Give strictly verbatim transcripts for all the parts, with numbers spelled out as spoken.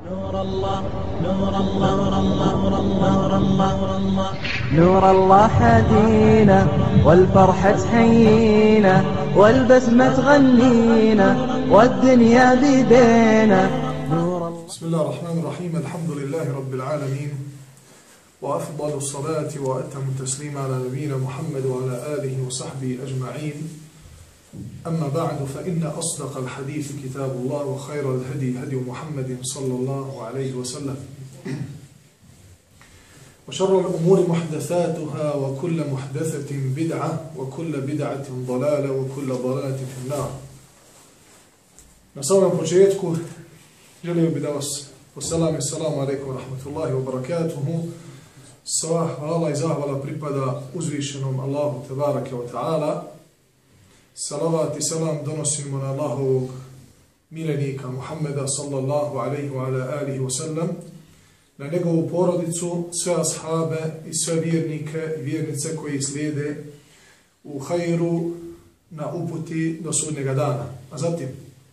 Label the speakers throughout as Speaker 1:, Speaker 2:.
Speaker 1: نور الله نور الله نور الله نور الله نور الله
Speaker 2: نور الله حدينا والفرحة تحيينا والبسمة تغنينا والدنيا بيدينا. نور الله.
Speaker 3: بسم الله الرحمن الرحيم. الحمد لله رب العالمين وأفضل الصلاة وأتم التسليم على نبينا محمد وعلى آله وصحبه أجمعين. أما بعد فإن أصدق الحديث كتاب الله وخير الهدي هدي محمد صلى الله عليه وسلم وشر الأمور محدثاتها وكل محدثة بدعة وكل بدعة ضلالة وكل ضلالة في النار. Na samom početku želio bih da vas poselam. Assalamu alaikum wa rahmatullahi wa barakatuhu. Sva hvala i zahvala pripada uzvišenom Allahu tebareke wa ta'ala. Salavat i salam donosimo na Allahovog milenika Muhammeda sallallahu alaihi wa ala alihi wa sallam, na njegovu porodicu, sve ashabe i sve vjernike i vjernice koji slijede u hajru na uputi do sudnjega dana. A zatim,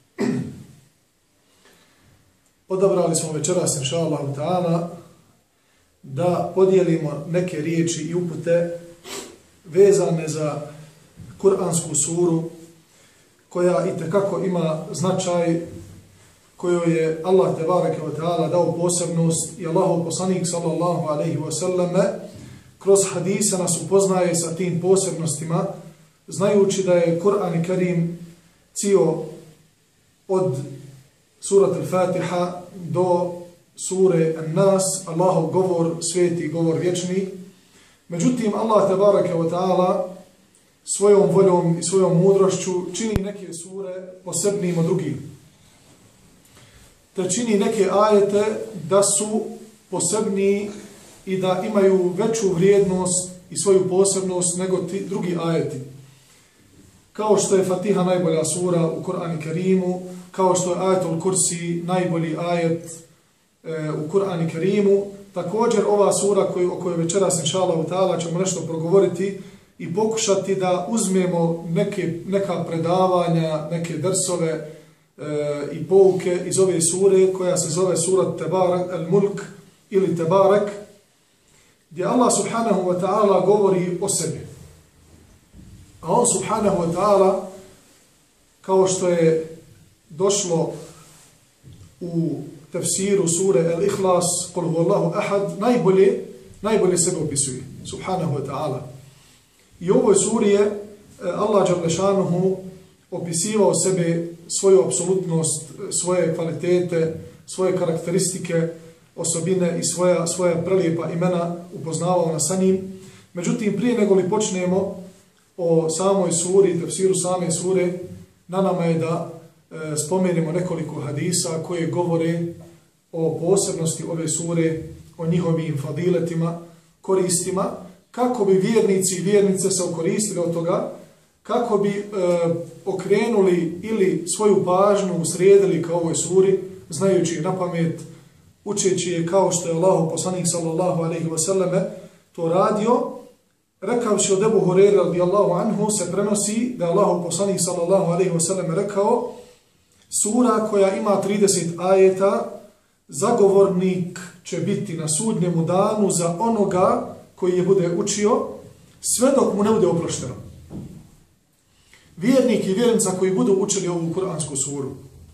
Speaker 3: odabrali smo večeras, inša Allahu ta'ala, da podijelimo neke riječi i upute vezane za Kur'ansku suru koja itekako ima značaj, kojoj je Allah tebareke ve taala dao posebnost i Allahov poslanik sallallahu alejhi ve selleme kroz hadise nas upoznaje sa tim posebnostima, znajući da je Kur'an Kerim cijel od surat al-Fatiha do sure An-Nas Allahov govor, sveti govor vječni. Međutim, Allah tebareke ve taala svojom voljom i svojom mudrošću čini neke sure posebnijim od drugih. Te čini neke ajete da su posebniji i da imaju veću vrijednost i svoju posebnost nego ti drugi ajeti. Kao što je Fatiha najbolja sura u Kur'anu Kerimu, kao što je Ajetul Kursi najbolji ajet e, u Kur'anu Kerimu, također ova sura koju, o kojoj večeras inša Allahu ta'ala ćemo nešto progovoriti i pokušati da uzmemo neke, neka predavanja, neke drsove e, i pouke iz ove sure koja se zove surat Tebarak al-Mulk ili Tebarak, gdje Allah subhanahu wa ta'ala govori o sebi. A on subhanahu wa ta'ala, kao što je došlo u tefsiru sure Al-Ikhlas, Qul huvallahu ahad, najbolje, najbolje sebe opisuje, subhanahu wa ta'ala. I u ovoj suri je Allah dželle opisivao sebe, svoju apsolutnost, svoje kvalitete, svoje karakteristike, osobine i svoja, svoja prelijepa imena, upoznavao nas sa njim. Međutim, prije nego li počnemo o samoj suri, tefsiru same sure, na nama je da e, spomenemo nekoliko hadisa koje govore o posebnosti ove sure, o njihovim fadiletima, koristima, kako bi vjernici i vjernice se okoristili od toga, kako bi e, okrenuli ili svoju pažnju usredili ka ovoj suri, znajući je na pamet, učeći je kao što je Allahov poslanik sallallahu alejhi ve selleme to radio. Rekavši od Ebu Hurajre radijallahu anhu se prenosi da je Allahov poslanik sallallahu alejhi ve selleme rekao: sura koja ima trideset ajeta, zagovornik će biti na sudnjemu danu za onoga koji je bude učio, sve dok mu ne bude oprošteno. Vjernik i vjernica koji budu učili ovu Kur'ansku suru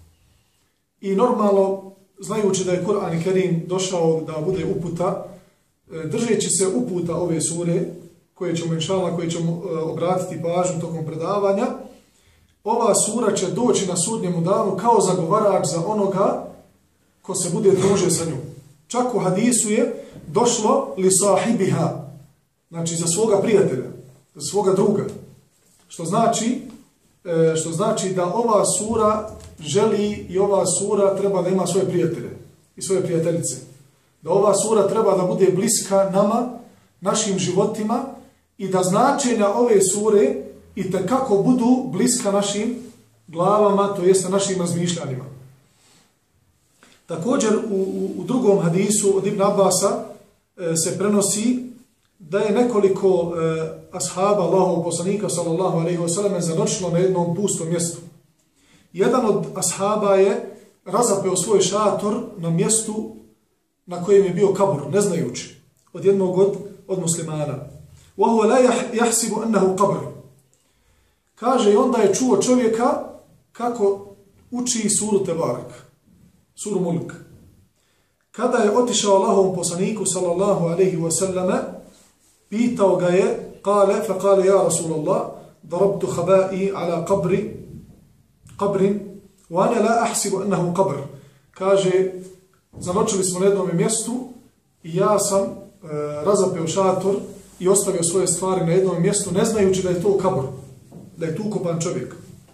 Speaker 3: i normalno, znajući da je Kur'an Kerim došao da bude uputa, držeći se uputa ove sure, koje ćemo inšallah, koje ćemo obratiti pažnju tokom predavanja, ova sura će doći na sudnjemu danu kao zagovarač za onoga ko se bude družio sa njom. Čak u hadisu je došlo li sahibiha, znači za svoga prijatelja, za svoga druga. Što znači, što znači da ova sura želi i ova sura treba da ima svoje prijatelje i svoje prijateljice. Da ova sura treba da bude bliska nama, našim životima i da značenja ove sure i tekako budu bliska našim glavama, to jeste našim razmišljanjima. Također u, u, u drugom hadisu od Ibn Abasa e, se prenosi da je nekoliko e, ashaba Allahovog poslanika sallallahu alejhi ve selleme zanoćilo na jednom pustom mjestu. Jedan od ashaba je razapeo svoj šator na mjestu na kojem je bio kabur, ne znajući, od jednog od, od muslimana. وَهُوَ لَا يَحْسِبُ أَنَّهُ قَبْرُ. Kaže, i onda je čuo čovjeka kako uči suru Tebarak, suru Mulk. Kada je otišao Allahovom poslaniku, sallallahu alaihi wa sallama, pitao ga je, kale, fa kale, ja Rasulallah, darabtu habai ala qabri, qabrin, wa ana la ahsibu annahu qabr. Kaže, zanočili smo na jednom mjestu i ja sam e, razapeo šator i ostavio svoje stvari na jednom mjestu, ne znajući da je to kabur, da je tu ukopan čovjek.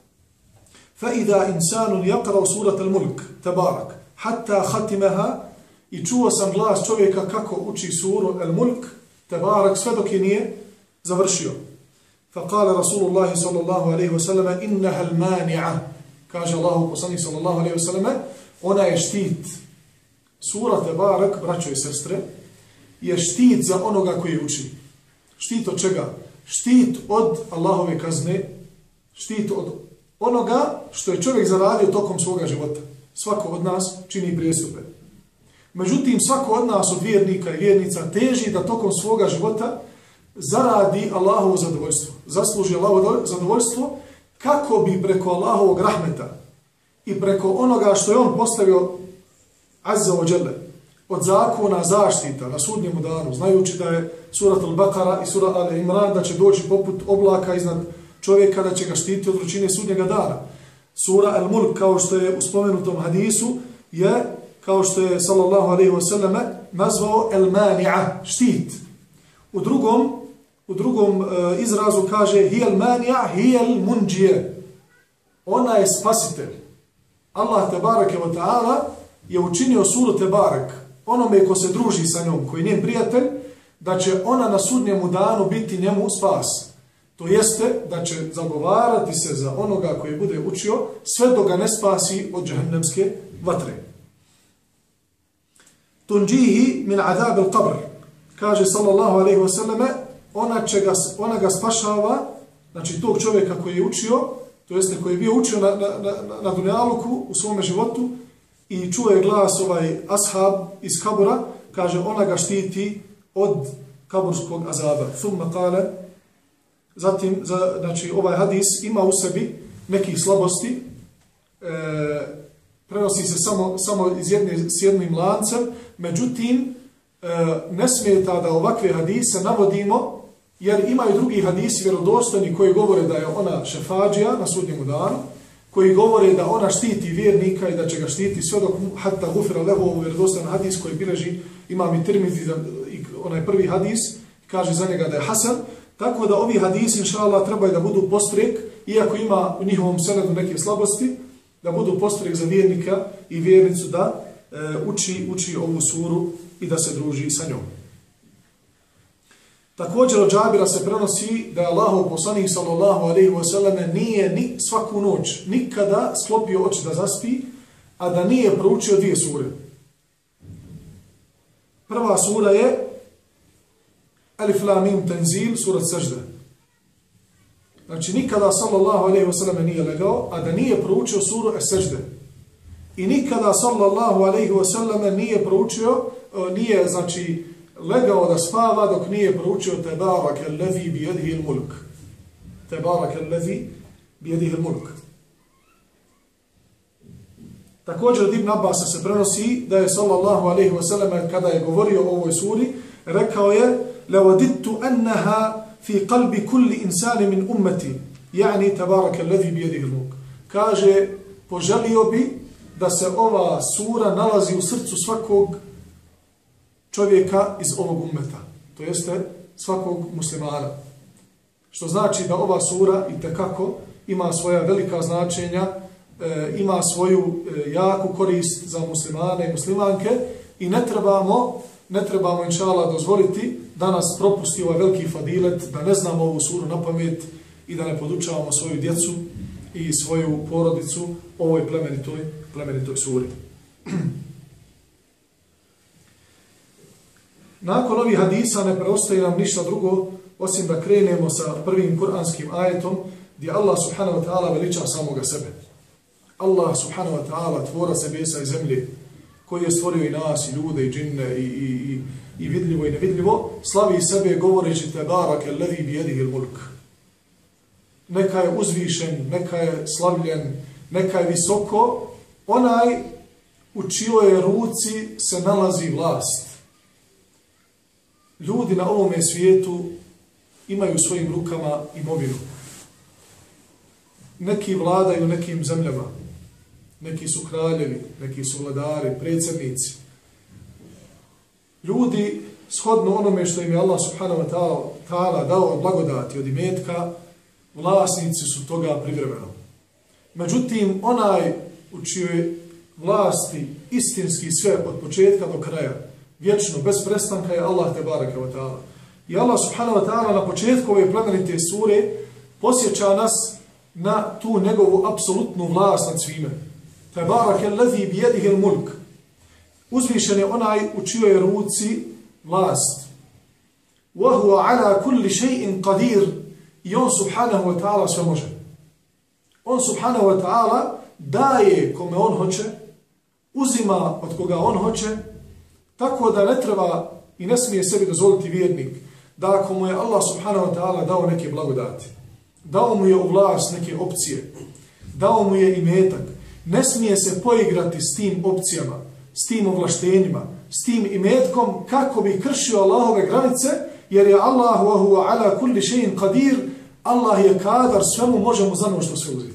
Speaker 3: فَإِذَا إِنسَانٌ يَقْرَوْ سُورَةَ الْمُلْكِ تَبَارَكَ حَتَّى خَتِمَهَا. I čuo sam glas čovjeka kako uči suru Al-Mulk, Tebarak, sve dok je nije završio. فَقَالَ رَسُولُ اللَّهِ صَلَّى اللَّهُ عَلَيْهِ وَسَلَّمَ إِنَّهَا الْمَانِعَ. Kaže Allahu poslanik sallallahu alejhi ve selleme, ona je štit. Sura Tebarak, braćo i sestre, je štit za onoga koji uči. Štit od čega? Štit od Allahove kazne, štit od onoga što je čovjek zaradio tokom svoga života. Svako od nas čini prijestupe. Međutim, svako od nas, od vjernika i vjernica, teži da tokom svoga života zaradi Allahovo zadovoljstvo. Zasluži Allahovo zadovoljstvo kako bi preko Allahovog rahmeta i preko onoga što je on postavio azza wa jalla od zakona zaštita na sudnjemu danu, znajući da je surat Al-Baqara i surat Al-Imran da će doći poput oblaka iznad čovjeka, da će ga štiti od vrućine sudnjega dana. Sura Al-Mulk, kao što je u spomenutom hadisu, je, kao što je sallallahu alejhi ve selleme nazvao El-Mani'a, štit. U drugom, u drugom uh, izrazu kaže Hijel Mani'a, Hijel Munđije. Ona je spasitelj. Allah tebareke wa ta'ala je učinio suru Tebarak onome ko se druži sa njom, koji je njen prijatelj, da će ona na sudnjemu danu biti njemu spas. To jeste da će zagovarati se za onoga koji bude učio sve dok ga ne spasi od džehennemske vatre. Tunđihi min adab al-qabr. Kaže sallallahu alejhi ve selleme, ona, će ga, ona ga spašava, znači tog čovjeka koji je učio, to jeste koji je bio učio na, na, na, na dunjaluku u svome životu i čuje glas ovaj ashab iz kabura, kaže ona ga štiti od kaburskog azaba. Thumma kale, zatim, za, znači ovaj hadis ima u sebi nekih slabosti, e, prenosi se samo, samo iz jedne, s jednim lancem, međutim, e, ne smeta da ovakve hadise navodimo, jer imaju drugi hadisi vjerodostojni koji govore da je ona šefađija na sudnjemu danu, koji govore da ona štiti vjernika i da će ga štiti sve dok hatta gufira lehu, ovo vjerodostojan hadis koji bileži imam i Tirmizi, onaj prvi hadis, kaže za njega da je hasan. Tako da ovi hadisi, inša Allah, trebaju da budu postrek, iako ima u njihovom senedu neke slabosti, da budu postrek za vjernika i vjernicu da e, uči, uči ovu suru i da se druži sa njom. Također od Džabira se prenosi da je Allahov poslanik sallallahu alejhi ve selleme nije ni svaku noć nikada sklopio oči da zaspi, a da nije proučio dvije sure. Prva sura je Alif Lam Mim Tanzil, surat Sežde. Znači nikada sallallahu alejhi ve selleme nije legao, a da nije proučio suru Es-Sežde. I nikada sallallahu alejhi ve selleme nije proučio, nije znači legao da spava dok nije proučio Tebarak allazi bi yadihi al-mulk. Tebarak allazi bi yadihi al-mulk. Također od Ibn Abbasa se prenosi da je sallallahu alejhi ve selleme kada je govorio o ovoj suri rekao je: "Lawadittu annaha fi qalbi kulli insani min ummati." Yani Tebarak allazi bi yadihi al-mulk. Kaže, poželio bi da se ova sura nalazi u srcu svakog čovjeka iz ovog ummeta, to jeste svakog muslimana. Što znači da ova sura itekako ima svoja velika značenja, e, ima svoju e, jaku korist za muslimane i muslimanke i ne trebamo, ne trebamo inša Allah dozvoliti da nas propusti ovaj veliki fadilet, da ne znamo ovu suru na pamet i da ne podučavamo svoju djecu i svoju porodicu ovoj plemenitoj, plemenitoj suri. Nakon ovih hadisa ne preostaje nam ništa drugo osim da krenemo sa prvim kuranskim ajetom gdje Allah subhanahu wa ta'ala veliča samoga sebe. Allah subhanahu wa ta'ala, tvorac nebesa i zemlje, koji je stvorio i nas, i ljude, i džinne, i, i, i, i vidljivo i nevidljivo, slavi sebe govoreći tebarake alladhi bijedihi al-mulk. Neka je uzvišen, neka je slavljen, neka je visoko, onaj u čijoj ruci se nalazi vlast. Ljudi na ovome svijetu imaju u svojim rukama imovinu. Neki vladaju nekim zemljama, neki su kraljevi, neki su vladari, predsjednici. Ljudi, shodno onome što im je Allah subhanahu wa ta'ala dao od blagodati, od imetka, vlasnici su toga privremeno. Međutim, onaj u čijoj vlasti istinski sve od početka do kraja, vječno, bez prestanka je Allah tebareke ve ta'ala. I Allah subhanahu wa ta'ala na početku ove plemenite sure posjeća nas na tu njegovu apsolutnu vlast nad svime. Tebareke allazi bijedihi al-mulk. Uzvišen je onaj u čijoj ruci vlast. Wa huwa ala kulli shay'in qadir. I on subhanahu wa ta'ala sve može. On subhanahu wa ta'ala daje kome on hoće, uzima od koga on hoće, tako da ne treba i ne smije sebi dozvoliti vjernik da ako mu je Allah subhanahu wa ta'ala dao neke blagodati, dao mu je u vlast neke opcije, dao mu je imetak, ne smije se poigrati s tim opcijama, s tim ovlaštenjima, s tim imetkom kako bi kršio Allahove granice, jer je Allah wa huwa ala kulli shay'in qadir, Allah je kadar, svemu možemo za ono što sve uzeti.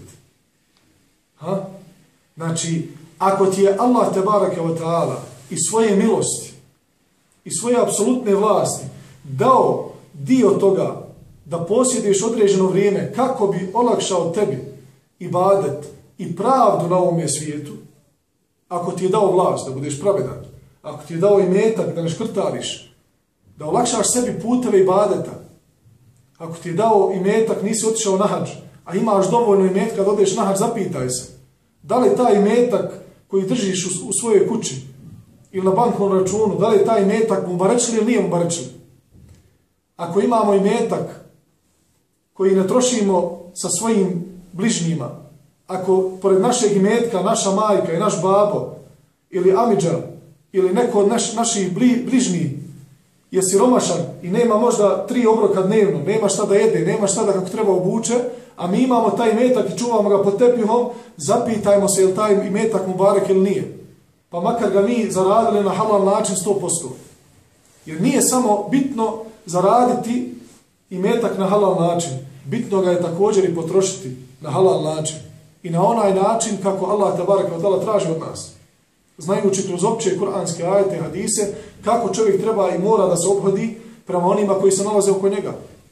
Speaker 3: Ha? Znači, ako ti je Allah tebareke ve ta'ala i svoje milosti i svoje apsolutne vlasti dao dio toga da posjediš određeno vrijeme kako bi olakšao tebi ibadet i pravdu na ovome svijetu, ako ti je dao vlast da budeš pravedan, ako ti je dao imetak da ne škrtariš, da olakšaš sebi puteve ibadeta, ako ti je dao imetak, nisi otišao na hadž, a imaš dovoljno imetka da odeš na hadž, zapitaj se, da li taj imetak koji držiš u, u svojoj kući ili na bankovnom računu, da li je taj imetak mubarečli ili nije mubarečli? Ako imamo imetak koji ne trošimo sa svojim bližnjima, ako pored našeg imetka naša majka i naš babo ili amidža ili neko od naš, naših bli, bližnjih je siromašan i nema možda tri obroka dnevno, nema šta da jede, nema šta da kako treba obuče, a mi imamo taj imetak i čuvamo ga pod tepihom, zapitajmo se je li taj imetak mubarek ili nije. Pa makar ga mi zaradili na halal način sto posto. Jer nije samo bitno zaraditi imetak na halal način, bitno ga je također i potrošiti na halal način. I na onaj način kako Allah tebareke ve ta'ala traži od nas. Znajući kroz opće kuranske ajete, hadise, kako čovjek treba i mora da se ophodi prema onima koji se nalaze oko njega.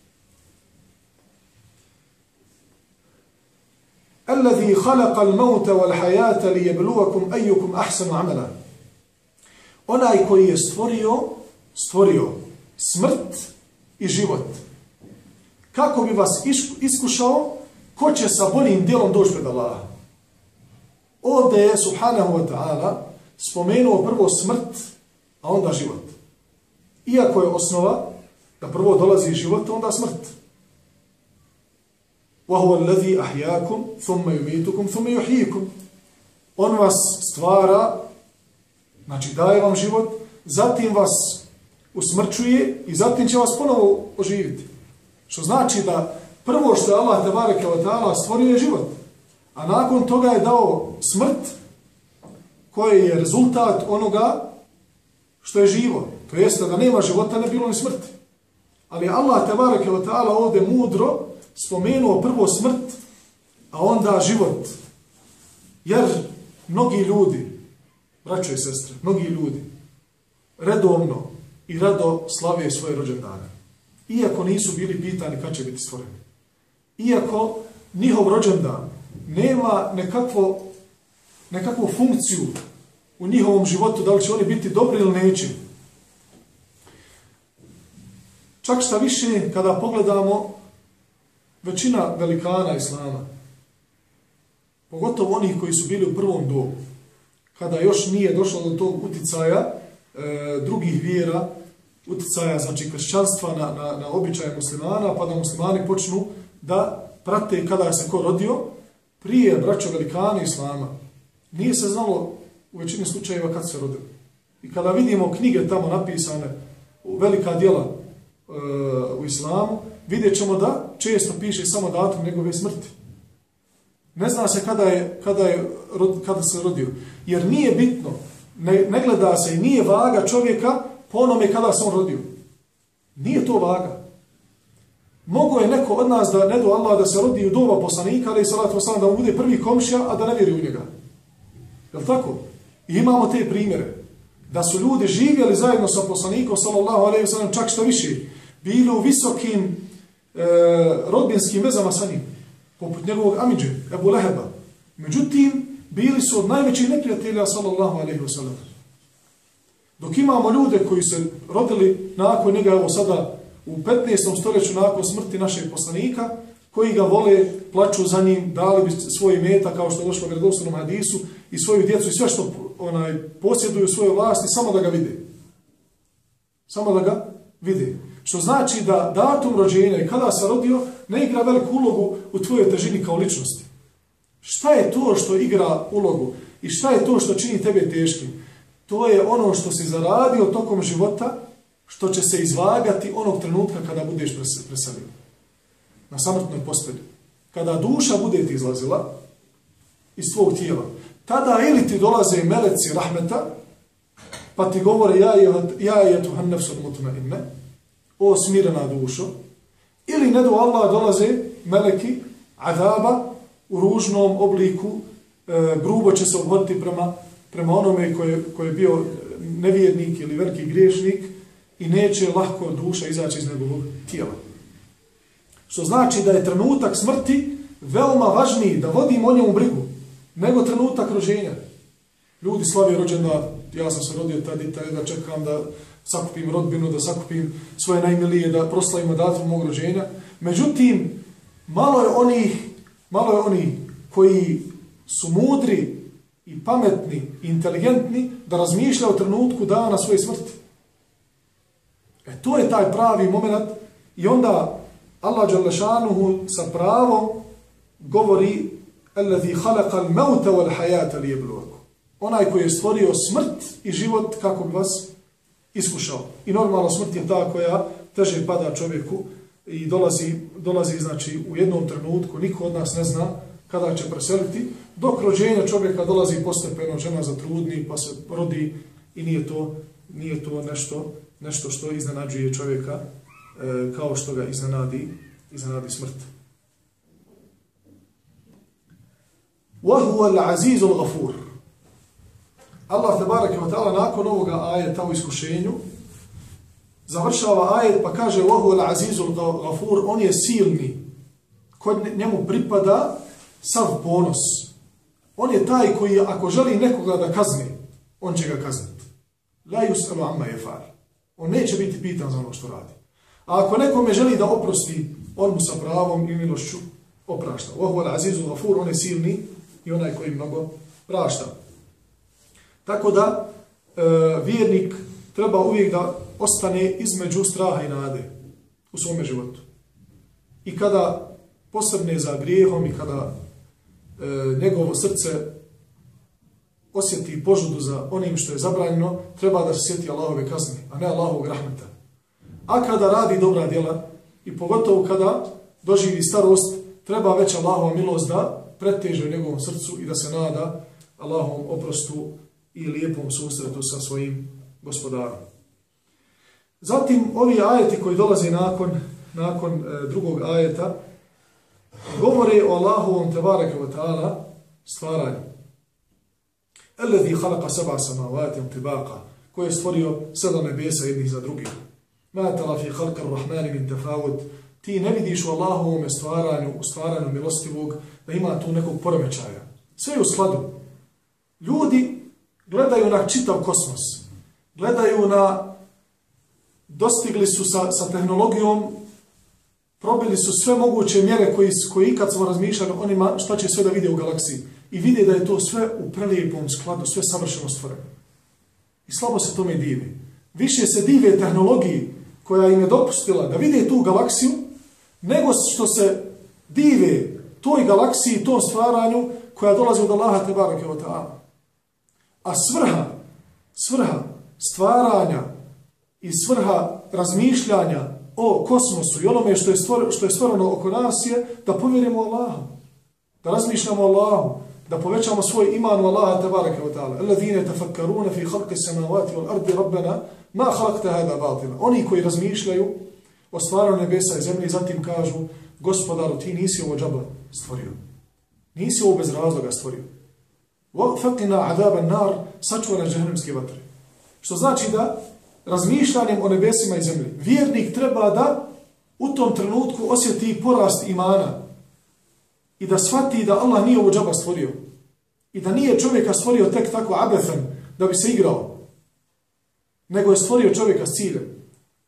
Speaker 3: Alladhi khalaqa al-mauta wal-hayata liyabluwakum ayyukum ahsanu amala. Onaj koji je stvorio, stvorio smrt i život. Kako bi vas iskušao ko će sa boljim djelom doći pred Allaha. Ovdje je subhanahu wa ta'ala spomenuo prvo smrt, a onda život. Iako je osnova da prvo dolazi život, onda smrt. وَهُوَ الَّذِي أَحْيَاكُمْ ثُمَّ يُمِيتُكُمْ ثُمَّ يُحْيِيكُمْ. On vas stvara, znači daje vam život, zatim vas usmrćuje i zatim će vas ponovo oživiti. Što znači da prvo što je Allah tebareke ve ta'ala stvorio je život, a nakon toga je dao smrt koji je rezultat onoga što je živo. To jeste da nema života, ne bilo ni smrti. Ali Allah tebareke ve ta'ala ovdje mudro spomenuo prvo smrt, a onda život. Jer mnogi ljudi, braćo i sestre, mnogi ljudi redovno i rado slave svoje rođendane. Iako nisu bili pitani kad će biti stvoreni. Iako njihov rođendan nema nekakvo, nekakvu funkciju u njihovom životu, da li će oni biti dobri ili neće. Čak šta više, kada pogledamo većina velikana Islama, pogotovo onih koji su bili u prvom dobu, kada još nije došlo do tog uticaja e, drugih vjera, uticaja znači kršćanstva na, na, na običaje muslimana, pa da muslimani počnu da prate kada se ko rodio, prije, braćo velikani Islama, nije se znalo u većini slučajeva kad se rodili. I kada vidimo knjige tamo napisane, velika djela e, u Islamu, vidjet ćemo da često piše samo datum njegove smrti. Ne zna se kada, je, kada, je, kada se rodio. Jer nije bitno, ne, ne gleda se i nije vaga čovjeka po onome kada se on rodio. Nije to vaga. Mogu je neko od nas da ne do Allah da se rodi u doba poslanika, ali i salatu wasalam, da mu bude prvi komšija, a da ne vjeri u njega. Je li tako? I imamo te primjere. Da su ljudi živjeli zajedno sa poslanikom, sallallahu alejhi ve sellem, čak što više, bili u visokim e, rodbinskim vezama sa njim, poput njegovog amidže, Ebu Leheba. Međutim, bili su od najvećih neprijatelja, sallallahu alejhi ve sellem. Dok imamo ljude koji se rodili nakon njega, evo sada u petnaestom stoljeću nakon smrti našeg poslanika, koji ga vole, plaču za njim, dali bi svoj meta, kao što je došlo u vjerodostojnom hadisu, i svoju djecu i sve što onaj, posjeduju svoje vlasti, samo da ga vide. Samo da ga vide. Što znači da datum rođenja i kada se rodio ne igra veliku ulogu u tvojoj težini kao ličnosti. Šta je to što igra ulogu i šta je to što čini tebe teškim? To je ono što si zaradio tokom života, što će se izvagati onog trenutka kada budeš preselio. Na samrtnoj postelji. Kada duša bude ti izlazila iz tvog tijela, tada ili ti dolaze meleci rahmeta, pa ti govore ja je tuhan nefsul mutmainne, o smirena dušo, ili ne do Allah dolaze meleki adaba u ružnom obliku, e, grubo će se obhoditi prema, prema onome koji ko je bio nevjernik ili veliki griješnik i neće lahko duša izaći iz njegovog tijela. Što znači da je trenutak smrti veoma važniji, da vodimo o njemu brigu, nego trenutak rođenja. Ljudi slave rođendan, ja sam se rodio tad i tad, da čekam da sakupim rodbinu, da sakupim svoje najmilije, da proslavimo datum mog rođenja. Međutim, malo je onih, malo je onih koji su mudri i pametni i inteligentni da razmišljaju o trenutku dana svoje smrti. E to je taj pravi moment i onda Allah dželle šanuhu sa pravom govori Allazi khalaqa al-mauta wal-hayata liyabluwakum. Onaj koji je stvorio smrt i život kako bi vas iskušao. I normalno smrt je ta koja teže pada čovjeku i dolazi, dolazi znači u jednom trenutku, niko od nas ne zna kada će preseliti, dok rođenja čovjeka dolazi postepeno, žena zatrudni pa se rodi i nije to, nije to nešto, nešto što iznenađuje čovjeka e, kao što ga iznenadi, iznenadi smrt. وَهُوَ الْعَزِيزُ الْغَفُورُ. Allah tebareke ve taala nakon ovoga ajeta o iskušenju završava ajet pa kaže وَهُوَ الْعَزِيزُ الْغَفُورُ, on je silni, kod njemu pripada sav ponos. On je taj koji ako želi nekoga da kazni, on će ga kazniti. La yus'alu amma yaf'al. On neće biti pitan za ono što radi. A ako nekome želi da oprosti, on mu sa pravom i milošću oprašta. وَهُوَ الْعَزِيزُ الْغَفُورُ, on je silni i onaj koji mnogo prašta. Tako da e, vjernik treba uvijek da ostane između straha i nade u svome životu. I kada posrne za grijehom i kada e, njegovo srce osjeti požudu za onim što je zabranjeno, treba da se sjeti Allahove kazne, a ne Allahovog rahmeta. A kada radi dobra djela i pogotovo kada doživi starost, treba već Allahova milost da preteže u njegovom srcu i da se nada Allahovom oprostu i lijepom susretu sa svojim gospodarom. Zatim, ovi ajeti koji dolaze nakon, nakon e, drugog ajeta govore o Allahovom tebareke ve taala stvaranju. Allazi khalaqa sab'a samawati tibaqa, koji je stvorio sedam nebesa jednih za drugih. Ma tara fi khalqi ar-rahmani min tafawut. Ti ne vidiš u Allahovom stvaranju, u stvaranju milostivog, da ima tu nekog poremećaja. Sve je u skladu. Ljudi gledaju na čitav kosmos. Gledaju na... Dostigli su sa, sa tehnologijom, probili su sve moguće mjere koji, koji kad smo razmišljali onima šta će sve da vide u galaksiji. I vide da je to sve u prelijepom skladu, sve savršeno stvoreno. I slabo se tome divi. Više se dive tehnologiji koja im je dopustila da vide tu galaksiju, nego što se dive toj galaksiji, tom stvaranju koja dolazi od Allaha tebareke ve ta'ala. A svrha, svrha stvaranja i svrha razmišljanja o kosmosu i onome što je, stvor, što je stvoreno oko nas je da povjerimo Allahu, da razmišljamo o Allahu, da povećamo svoj iman u Allaha tebareke ve ta'ala. Alladhina tafakkaruna fi khalqi samawati wal ardi rabbana ma khalaqta hada batila. Oni koji razmišljaju o stvaranju nebesa i zemlje i zatim kažu: Gospodaru, ti nisi ovo džaba stvorio. Nisi ovo bez razloga stvorio. Faqina adaban nar, sačuvaj nas džehennemske vatre. Što znači da razmišljanjem o nebesima i zemlji vjernik treba da u tom trenutku osjeti porast imana i da shvati da Allah nije ovo džaba stvorio i da nije čovjeka stvorio tek tako abethan da bi se igrao, nego je stvorio čovjeka s ciljem.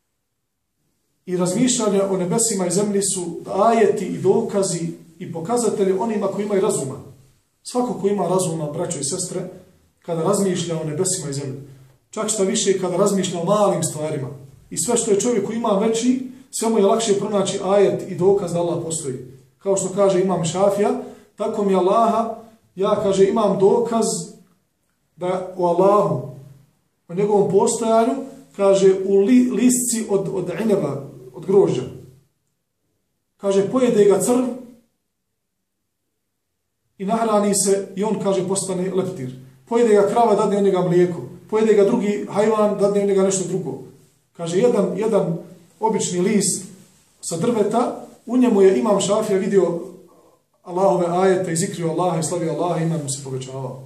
Speaker 3: I razmišljanja o nebesima i zemlji su ajeti i dokazi i pokazatelji onima koji imaju razuma. Svako ko ima razuma, braćo i sestre, kada razmišlja o nebesima i zemlji, čak šta više kada razmišlja o malim stvarima i sve što je čovjeku ima veći, sve mu je lakše pronaći ajet i dokaz da Allah postoji. Kao što kaže imam Šafija, tako mi Allaha, ja kaže imam dokaz da u Allahu, o njegovom postojanju, kaže u li, listci od, od ineba, od grožđa. Kaže, pojede ga crv i nahrani se i on, kaže, postane leptir. Pojede ga krava, dadne od njega mlijeko. Pojede ga drugi hajvan, dadne od njega nešto drugo. Kaže, jedan, jedan obični list sa drveta, u njemu je imam Šafija vidio Allahove ajete i zikrio Allaha i slavio Allaha i iman mu se povećavao.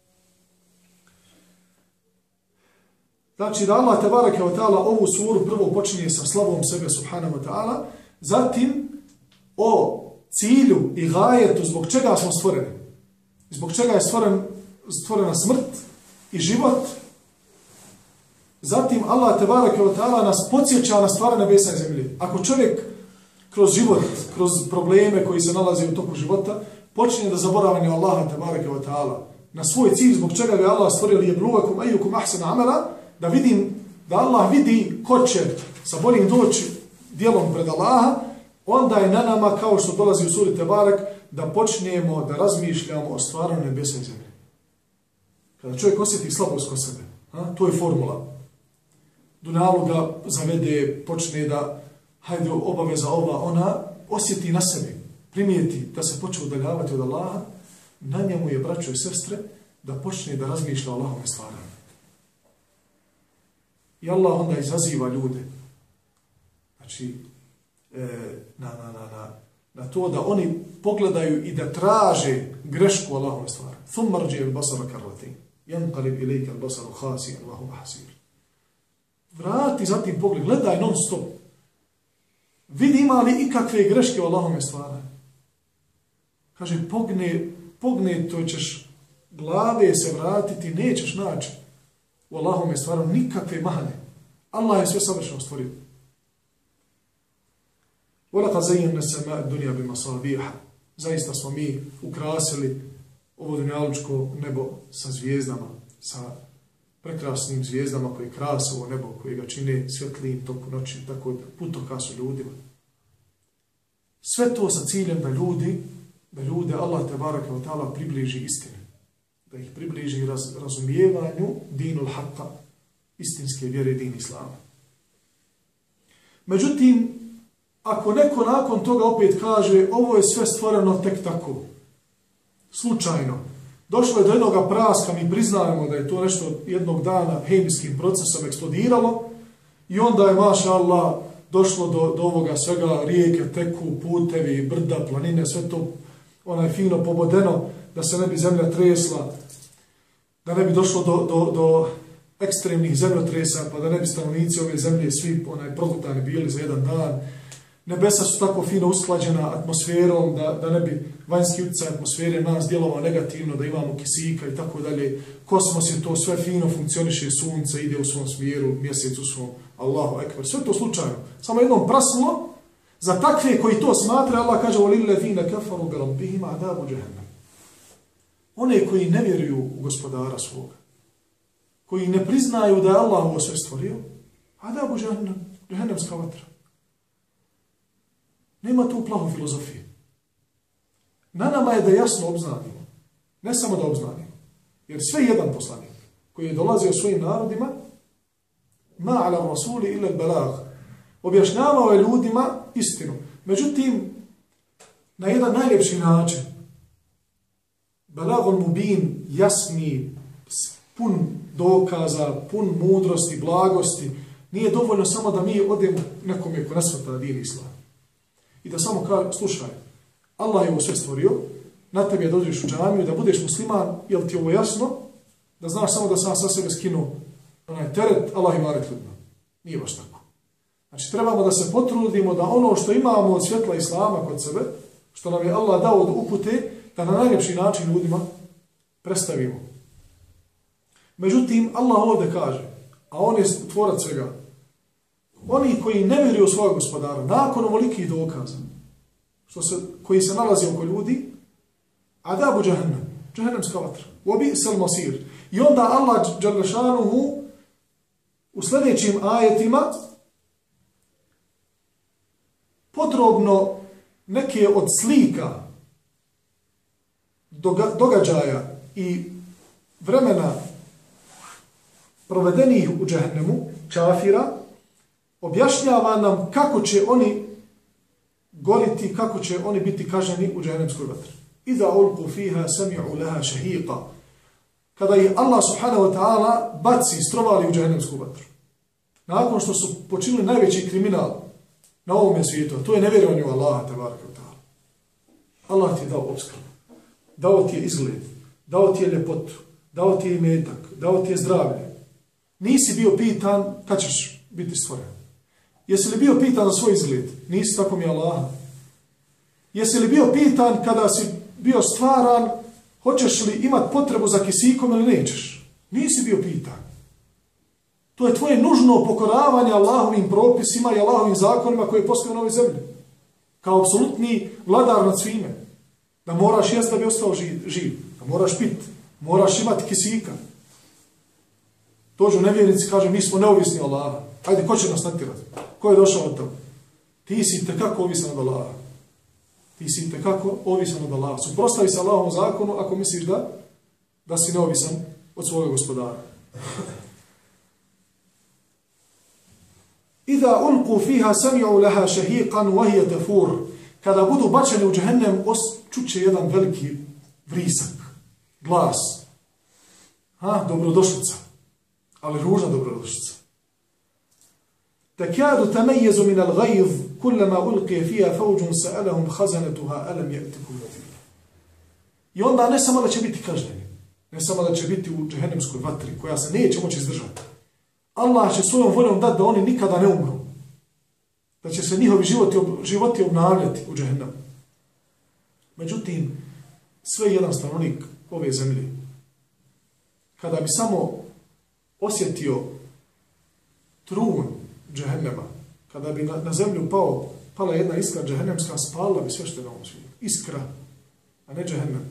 Speaker 3: Znači da Allah tebareke ve ta'ala ovu suru prvo počinje sa slavom sebe subhanahu wa ta'ala, zatim o cilju i gajetu zbog čega smo stvoreni. Zbog čega je stvoren, stvorena smrt i život. Zatim Allah tebareke ve ta'ala nas podsjeća na stvaranje nebesa i zemlje. Ako čovjek kroz život, kroz probleme koji se nalaze u toku života, počinje da zaboravlja Allaha tebareke ve ta'ala na svoj cilj zbog čega ga Allah stvorio li yebluwakum ayyukum ahsanu amala, da vidim, da Allah vidi ko će sa boljim doći djelom pred Allaha, onda je na nama, kao što dolazi u suri Tebarek, da počnemo da razmišljamo o stvaranju nebesa i zemlje. Kada čovjek osjeti slabost kod sebe, a, to je formula. Dunjalu ga zavede, počne da, hajde, obaveza ova, ona, osjeti na sebi, primijeti da se počne udaljavati od Allaha, na njemu je, braćo i sestre, da počne da razmišlja o Allahove stvaranju. I Allah onda izaziva ljude. Znači, e, na, na, na, na, na to da oni pogledaju i da traže grešku Allahove stvari. Thumma rđi al-basara karratin. Yanqalib ilayka al-basaru khasi'an wa huwa hasir. Vrati zatim pogled, gledaj non stop. Vidi ima li ikakve greške u Allahove stvari. Kaže, pogne, pogne, to ćeš glave se vratiti, nećeš naći u Allahome stvaru nikakve mahane. Allah je sve savršeno stvorio. وَلَقَدْ زَيَّنَّا السَّمَاءَ الدُّنْيَا بِمَصَابِيحَ. Zaista smo mi ukrasili ovo dunjalučko nebo sa zvijezdama, sa prekrasnim zvijezdama koje krase ovo nebo, koje ga čine svjetlijim toku noći, tako da putokasu ljudima. Sve to sa ciljem da ljudi, da ljude Allah tebareke ve ta'ala približi istini. Da ih približi raz, razumijevanju dinul haqqa, istinske vjere, din islama. Međutim, ako neko nakon toga opet kaže ovo je sve stvoreno tek tako, slučajno, došlo je do jednog praska, mi priznajemo da je to nešto jednog dana hemijskim procesom eksplodiralo i onda je, maša Allah, došlo do, do ovoga svega, rijeke teku, putevi, brda, planine, sve to onaj fino pobodeno, da se ne bi zemlja tresla, da ne bi došlo do, do, do ekstremnih zemljotresa, pa da ne bi stanovnici ove zemlje svi onaj progutani bili za jedan dan. Nebesa su tako fino usklađena atmosferom, da, da ne bi vanjski utjecaj atmosfere nas djelovao negativno, da imamo kisika i tako dalje. Kosmos je to sve fino, funkcioniše, sunce ide u svom smjeru, mjesec u svom, Allahu ekber. Sve to slučajno. Samo jednom prasnulo, za takve koji to smatra, Allah kaže وَلِلَّذِينَ كَفَرُوا بِرَبِّهِمْ عَذَابُ جَهَنَّمَ. One koji ne vjeruju u gospodara svoga, koji ne priznaju da je Allah ovo sve stvorio, عَذَابُ جَهَنَّمَ, džehennemska vatra. Nema tu plahu filozofije. Na nama je da jasno obznanimo. Ne samo da obznanimo. Jer sve jedan poslanik koji je dolazio svojim narodima, ma ala rasuli ila al-balag, objašnjavao je ljudima istinu. Međutim, na jedan najljepši način. Balagul mubin, jasni, pun dokaza, pun mudrosti, blagosti. Nije dovoljno samo da mi odemo nekome ko nesvata din islam. I da samo kaže, slušaj, Allah je ovo sve stvorio, na tebi je dođeš u džamiju, da budeš musliman, jel ti ovo jasno? Da znaš samo da sam sa sebe skinuo onaj teret, Allah ima red ljudima. Nije baš tako. Znači, trebamo da se potrudimo da ono što imamo od svjetla islama kod sebe, što nam je Allah dao od upute, da na najljepši način ljudima predstavimo. Međutim, Allah ovdje kaže, a on je tvorac svega, oni koji ne vjeruju u svojeg gospodara, nakon ovolikih dokaza, što se, koji se nalazi oko ljudi, adabu džahannam, džahannemska vatra, uobi sel masir. I onda Allah džarlešanuhu u sljedećim ajetima podrobno neke od slika događaja i vremena provedenih u džahannemu, čafira, objašnjava nam kako će oni goriti, kako će oni biti kažnjeni u džahannemskoj vatri. Iza ulqu fiha sami'u laha shahiqa. Kada ih Allah subhanahu wa ta'ala baci, strovali u džahannemsku vatru. Nakon što su počinili najveći kriminal na ovome svijetu, to je nevjerovanje u Allaha tebareke ve ta'ala. Allah ti je dao opskrbu, dao ti je izgled, dao ti je ljepotu, dao ti je imetak, dao ti je zdravlje. Nisi bio pitan kad ćeš biti stvoren. Jesi li bio pitan za svoj izgled? Nisi, tako mi Allaha. Jesi li bio pitan kada si bio stvaran, hoćeš li imati potrebu za kisikom ili nećeš? Nisi bio pitan. To je tvoje nužno pokoravanje Allahovim propisima i Allahovim zakonima koje je postavio na ovoj zemlji. Kao apsolutni vladar nad svime. Da moraš jesti da bi ostao živ, živ. Da moraš piti. Moraš imati kisika. Dođu nevjernici, kaže, mi smo neovisni od Allaha. Ajde, ko će nas natjerati? Ko je došao od tamo? Ti si tekako ovisan od Allaha. Ti si tekako ovisan od Allaha. Suprostavi se Allahovom zakonu ako misliš da, da si neovisan od svojeg gospodara. Iza ulqu fiha sami'u laha shahiqan wa hiya tafur. Kada budu bačeni u džehennem, čuće jedan veliki vrisak, glas. Ha, dobrodošlica. Ali ružna dobrodošlica. Takadu tamayyazu min al-ghayz kullama ulqiya fiha fawjun sa'alahum khazanatuha alam ya'tikum nadhir. I onda ne samo da će biti kažnjeni, ne samo da će biti u džehennemskoj vatri koja se neće moći izdržati. Allah će svojom voljom dati da oni nikada ne umru. Da će se njihovi životi, životi obnavljati u džehennemu. Međutim, sve jedan stanovnik ove zemlje, kada bi samo osjetio trun džehennema, kada bi na, na zemlju pao, pala jedna iskra džehennemska, spalila bi sve što je na ovom svijetu. Iskra, a ne džehennem.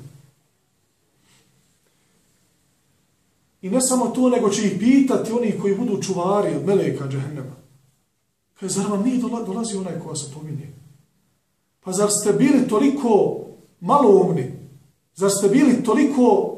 Speaker 3: I ne samo to, nego će ih pitati oni koji budu čuvari od meleka džehennema. Kaže, zar vam nije dolazi onaj koja se pominje? Pa zar ste bili toliko maloumni? Zar ste bili toliko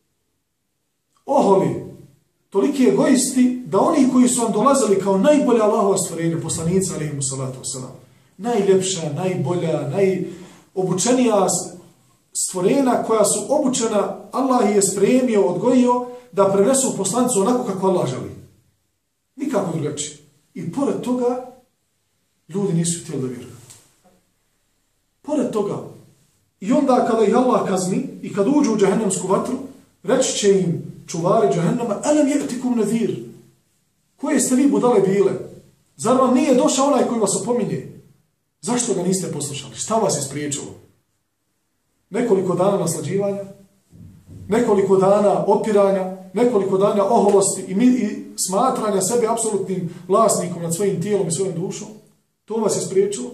Speaker 3: oholi, toliki egoisti, da oni koji su vam dolazili kao najbolje Allahova stvorenja, poslanica, alejhimu salatu wasalam, najljepša, najbolja, najobučenija stvorena koja su obučena, Allah je spremio, odgojio, da prenesu poslanicu onako kako Allah želi. Nikako drugačije. I pored toga, ljudi nisu htjeli da vjeruju. Pored toga. I onda kada ih Allah kazni i kad uđu u džehennemsku vatru, reći će im čuvari džehennema, alam ya'tikum nadhir. Koje ste vi budale bile? Zar vam nije došao onaj koji vas opominje? Zašto ga niste poslušali? Šta vas je spriječilo? Nekoliko dana naslađivanja, nekoliko dana opiranja, nekoliko dana oholosti i, mi, i smatranja sebe apsolutnim vlasnikom nad svojim tijelom i svojom dušom. To vas je spriječilo?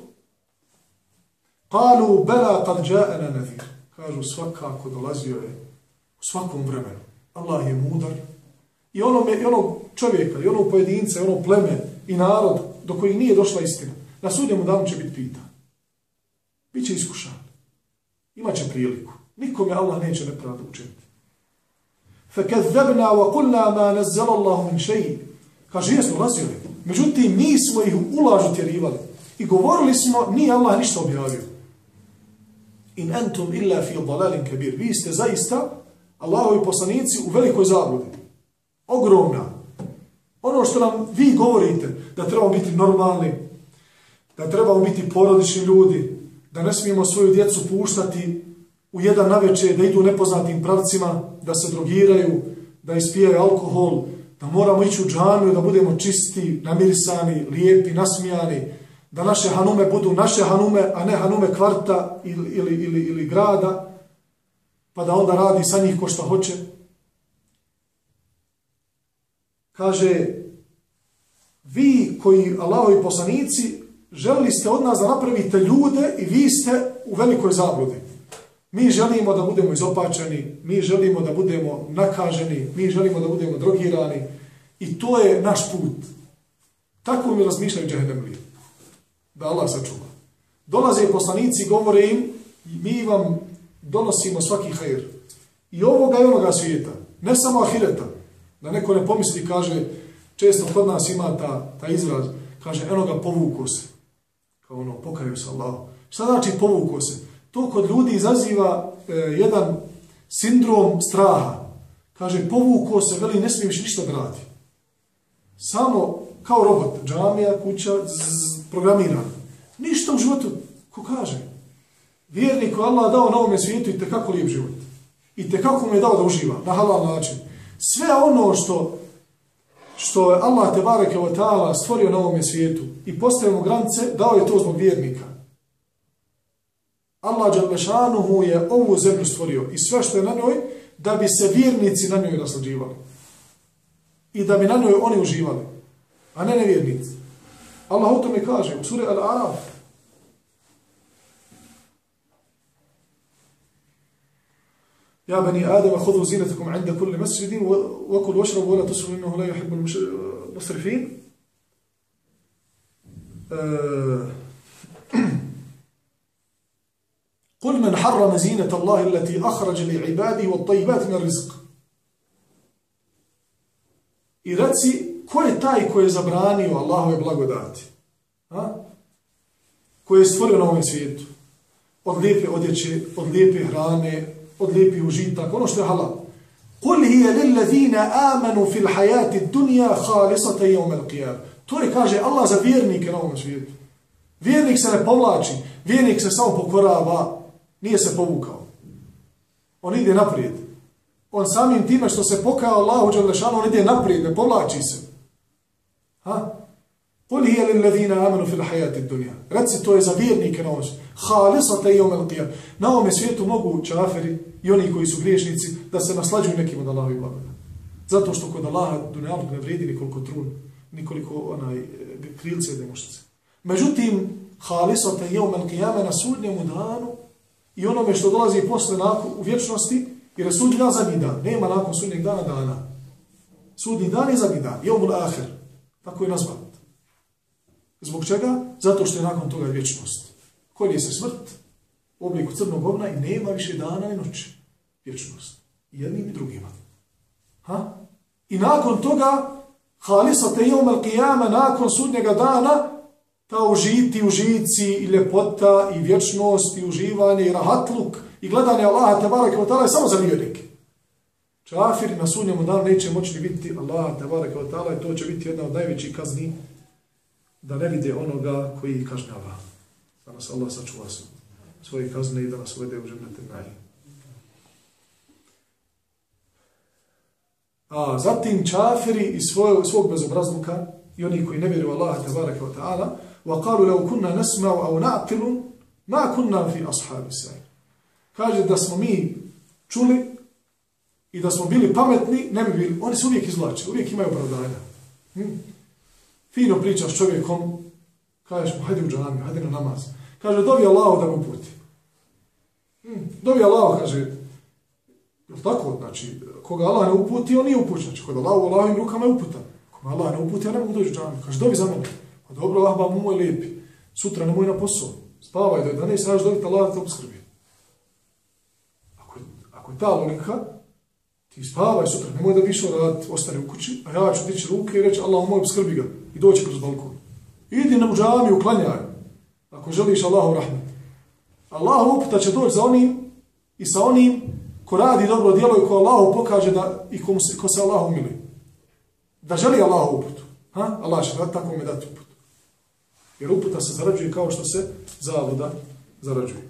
Speaker 3: Qalu bela qad ja'ana nadhir. Kažu, svakako dolazio je u svakom vremenu. Allah je mudar. I onog, i onog čovjeka, i onog pojedinca, i onog pleme, i narod do kojih nije došla istina. Na sudnjemu danu će biti pitan. Biće iskušan. Imaće priliku. Nikome Allah neće nepravdu učiniti. فَكَذَّبْنَا وَقُلْنَا مَا نَزَّلَ اللَّهُ مِنْ شَيْءٍ. Kaže, jesmo razjeli. Međutim, mi smo ih u lažu tjerivali. I govorili smo, nije Allah ništa objavio. In antum illa fi dalalin kabir. Vi ste zaista, Allahovi poslanici, u velikoj zabludi. Ogromna. Ono što nam vi govorite, da trebamo biti normalni, da trebamo biti porodični ljudi, da ne smijemo svoju djecu puštati u jedan navečer, da idu nepoznatim pravcima, da se drogiraju, da ispijaju alkohol, da moramo ići u džamiju, da budemo čisti, namirisani, lijepi, nasmijani, da naše hanume budu naše hanume, a ne hanume kvarta ili, ili, ili, ili grada, pa da onda radi sa njih ko šta hoće. Kaže, vi koji Allahovi poslanici, želili ste od nas da napravite ljude i vi ste u velikoj zabludi. Mi želimo da budemo izopačeni, mi želimo da budemo nakaženi, mi želimo da budemo drogirani i to je naš put. Tako mi razmišljaju džehennemlije. Da Allah sačuva. Dolaze poslanici i govore im, mi vam donosimo svaki hajr. I ovoga i onoga svijeta. Ne samo ahireta. Da neko ne pomisli, kaže, često kod nas ima ta, ta izraz, kaže, eno ga povuko se. Kao ono, pokaju se Allahu. Šta znači povuko se? To kod ljudi izaziva e, jedan sindrom straha. Kaže, povuko se, veli, ne smije više ništa da radi. Samo kao robot, džamija, kuća, zzz, programiran. Ništa u životu, ko kaže. Vjernik koji Allah dao na ovome svijetu i tekako lijep život. I tekako mu je dao da uživa, na halal način. Sve ono što, što je Allah tebareke ve taala stvorio na ovome svijetu i postavimo granice, dao je to zbog vjernika. Allah dželle šanuhu je ovu zemlju stvorio i sve što je na njoj, da bi se vjernici na njoj naslađivali. I da bi na njoj oni uživali, a ne nevjernici. Allah o tome kaže u suri Al-Araf. Ja bani Adama khudhu zinatakum 'inda kulli masjidin wa kulu washrabu wa la tusrifu innahu la yuhibbu al-musrifin. قل من حرم زينة الله التي أخرج لعباده والطيبات من الرزق. I reci, ko je taj koji je zabranio Allahove blagodati? Ha? Koji je stvorio na ovom svijetu? Od lijepe odjeće, od lijepe hrane, od lijepih užitaka, ono što je halal. قُلْ هِيَ لِلَّذِينَ آمَنُوا فِي الْحَيَاةِ الدُّنْيَا خَالِصَةً يَوْمَ الْقِيَامَةِ. To je, kaže Allah, za vjernike na ovom svijetu. Vjernik se ne povlači, vjernik se samo pokorava, nije se povukao. On ide naprijed. On samim time što se pokajao Allahu dželle šanuhu, on ide naprijed, ne povlači se. Ha? قُلْ هِيَ لِلَّذِينَ آمَنُوا فِي الْحَيَاةِ الدُّنْيَا. Reci, to je za vjernike na ovom svijetu. خَالِصَةً يَوْمَ الْقِيَامَةِ. Na ovom svijetu mogu čaferi i oni koji su griješnici da se naslađuju nekim od Allahovi blagodati. Zato što kod Allaha dunjaluk ne vrijedi nikoliko trun, nikoliko onaj krilce i demušice. Međutim, خَالِصَةً يَوْمَ الْقِيَامَةِ na sudnjemu danu i onome što dolazi posle nakon u vječnosti, jer je sudnji dan zadnji dan. Nema nakon sudnjeg dana dana. Sudnji dan je zadnji dan. Jevmul ahir. Tako je nazvat. Zbog čega? Zato što je nakon toga vječnost. Kolje se smrt u obliku crnog govna i nema više dana i noći. Vječnost. Jednim i drugima. Ha? I nakon toga, halisate jevmel qiyama, nakon sudnjega dana, ta užiti, užici i ljepota i vječnost i uživanje i rahatluk i gledanje Allaha tebareke ve taala je samo za vjernike. Čafiri na sudnjemu danu neće moći biti Allaha tebareke ve taala i to će biti jedna od najvećih kazni da ne vide onoga koji ih kažnjava. Da nas Allah sačuva svoje kazne i da nas uvede u džennet najim. A zatim čafiri iz svog, svog bezobrazluka i oni koji ne vjeruju Allaha tebareke ve taala وقالوا لو كنا نسمع أو نعقل ما كنا في أصحاب السعير. Kaže da smo mi čuli i da smo bili pametni, ne bi bili, oni se uvijek izvlače, uvijek imaju opravdanja. Hm? Fino pričaš s čovjekom, kažeš mu, hajde u džamiju, hajde na namaz. Kaže, dovi Allahu da me uputi. Hm? Dovi Allahu, kaže, je tako? Znači, koga Allah ne uputi, on nije upućen. Znači, kod Allahu, Allahovim rukama je uputan. Koga Allah ne uputi, ja ne mogu doći u džamiju. Kaže, dovi za mene. Pa dobro, ah, ba, mu moj lijepi. Sutra nemoj na posao. Spavaj do jedanaest, znaš dobiti Allah da te obskrbi. Ako je ta logika, ti spavaj sutra, nemoj da bi išao raditi, ostane u kući, a ja ću dići ruke i reći Allah moj, skrbi ga i doći kroz balkon. Idi na džamiju, uklanjaj, ako želiš Allahov rahmet. Allahov uputa će doći za onim i sa onim ko radi dobro djelo i ko Allahu pokaže da, i ko, se, ko se Allahu umili. Da želi Allahov uputu. Ha? Allah će da, tako mi dati uputu. Jer uputa se zarađuje kao što se zavoda zarađuje.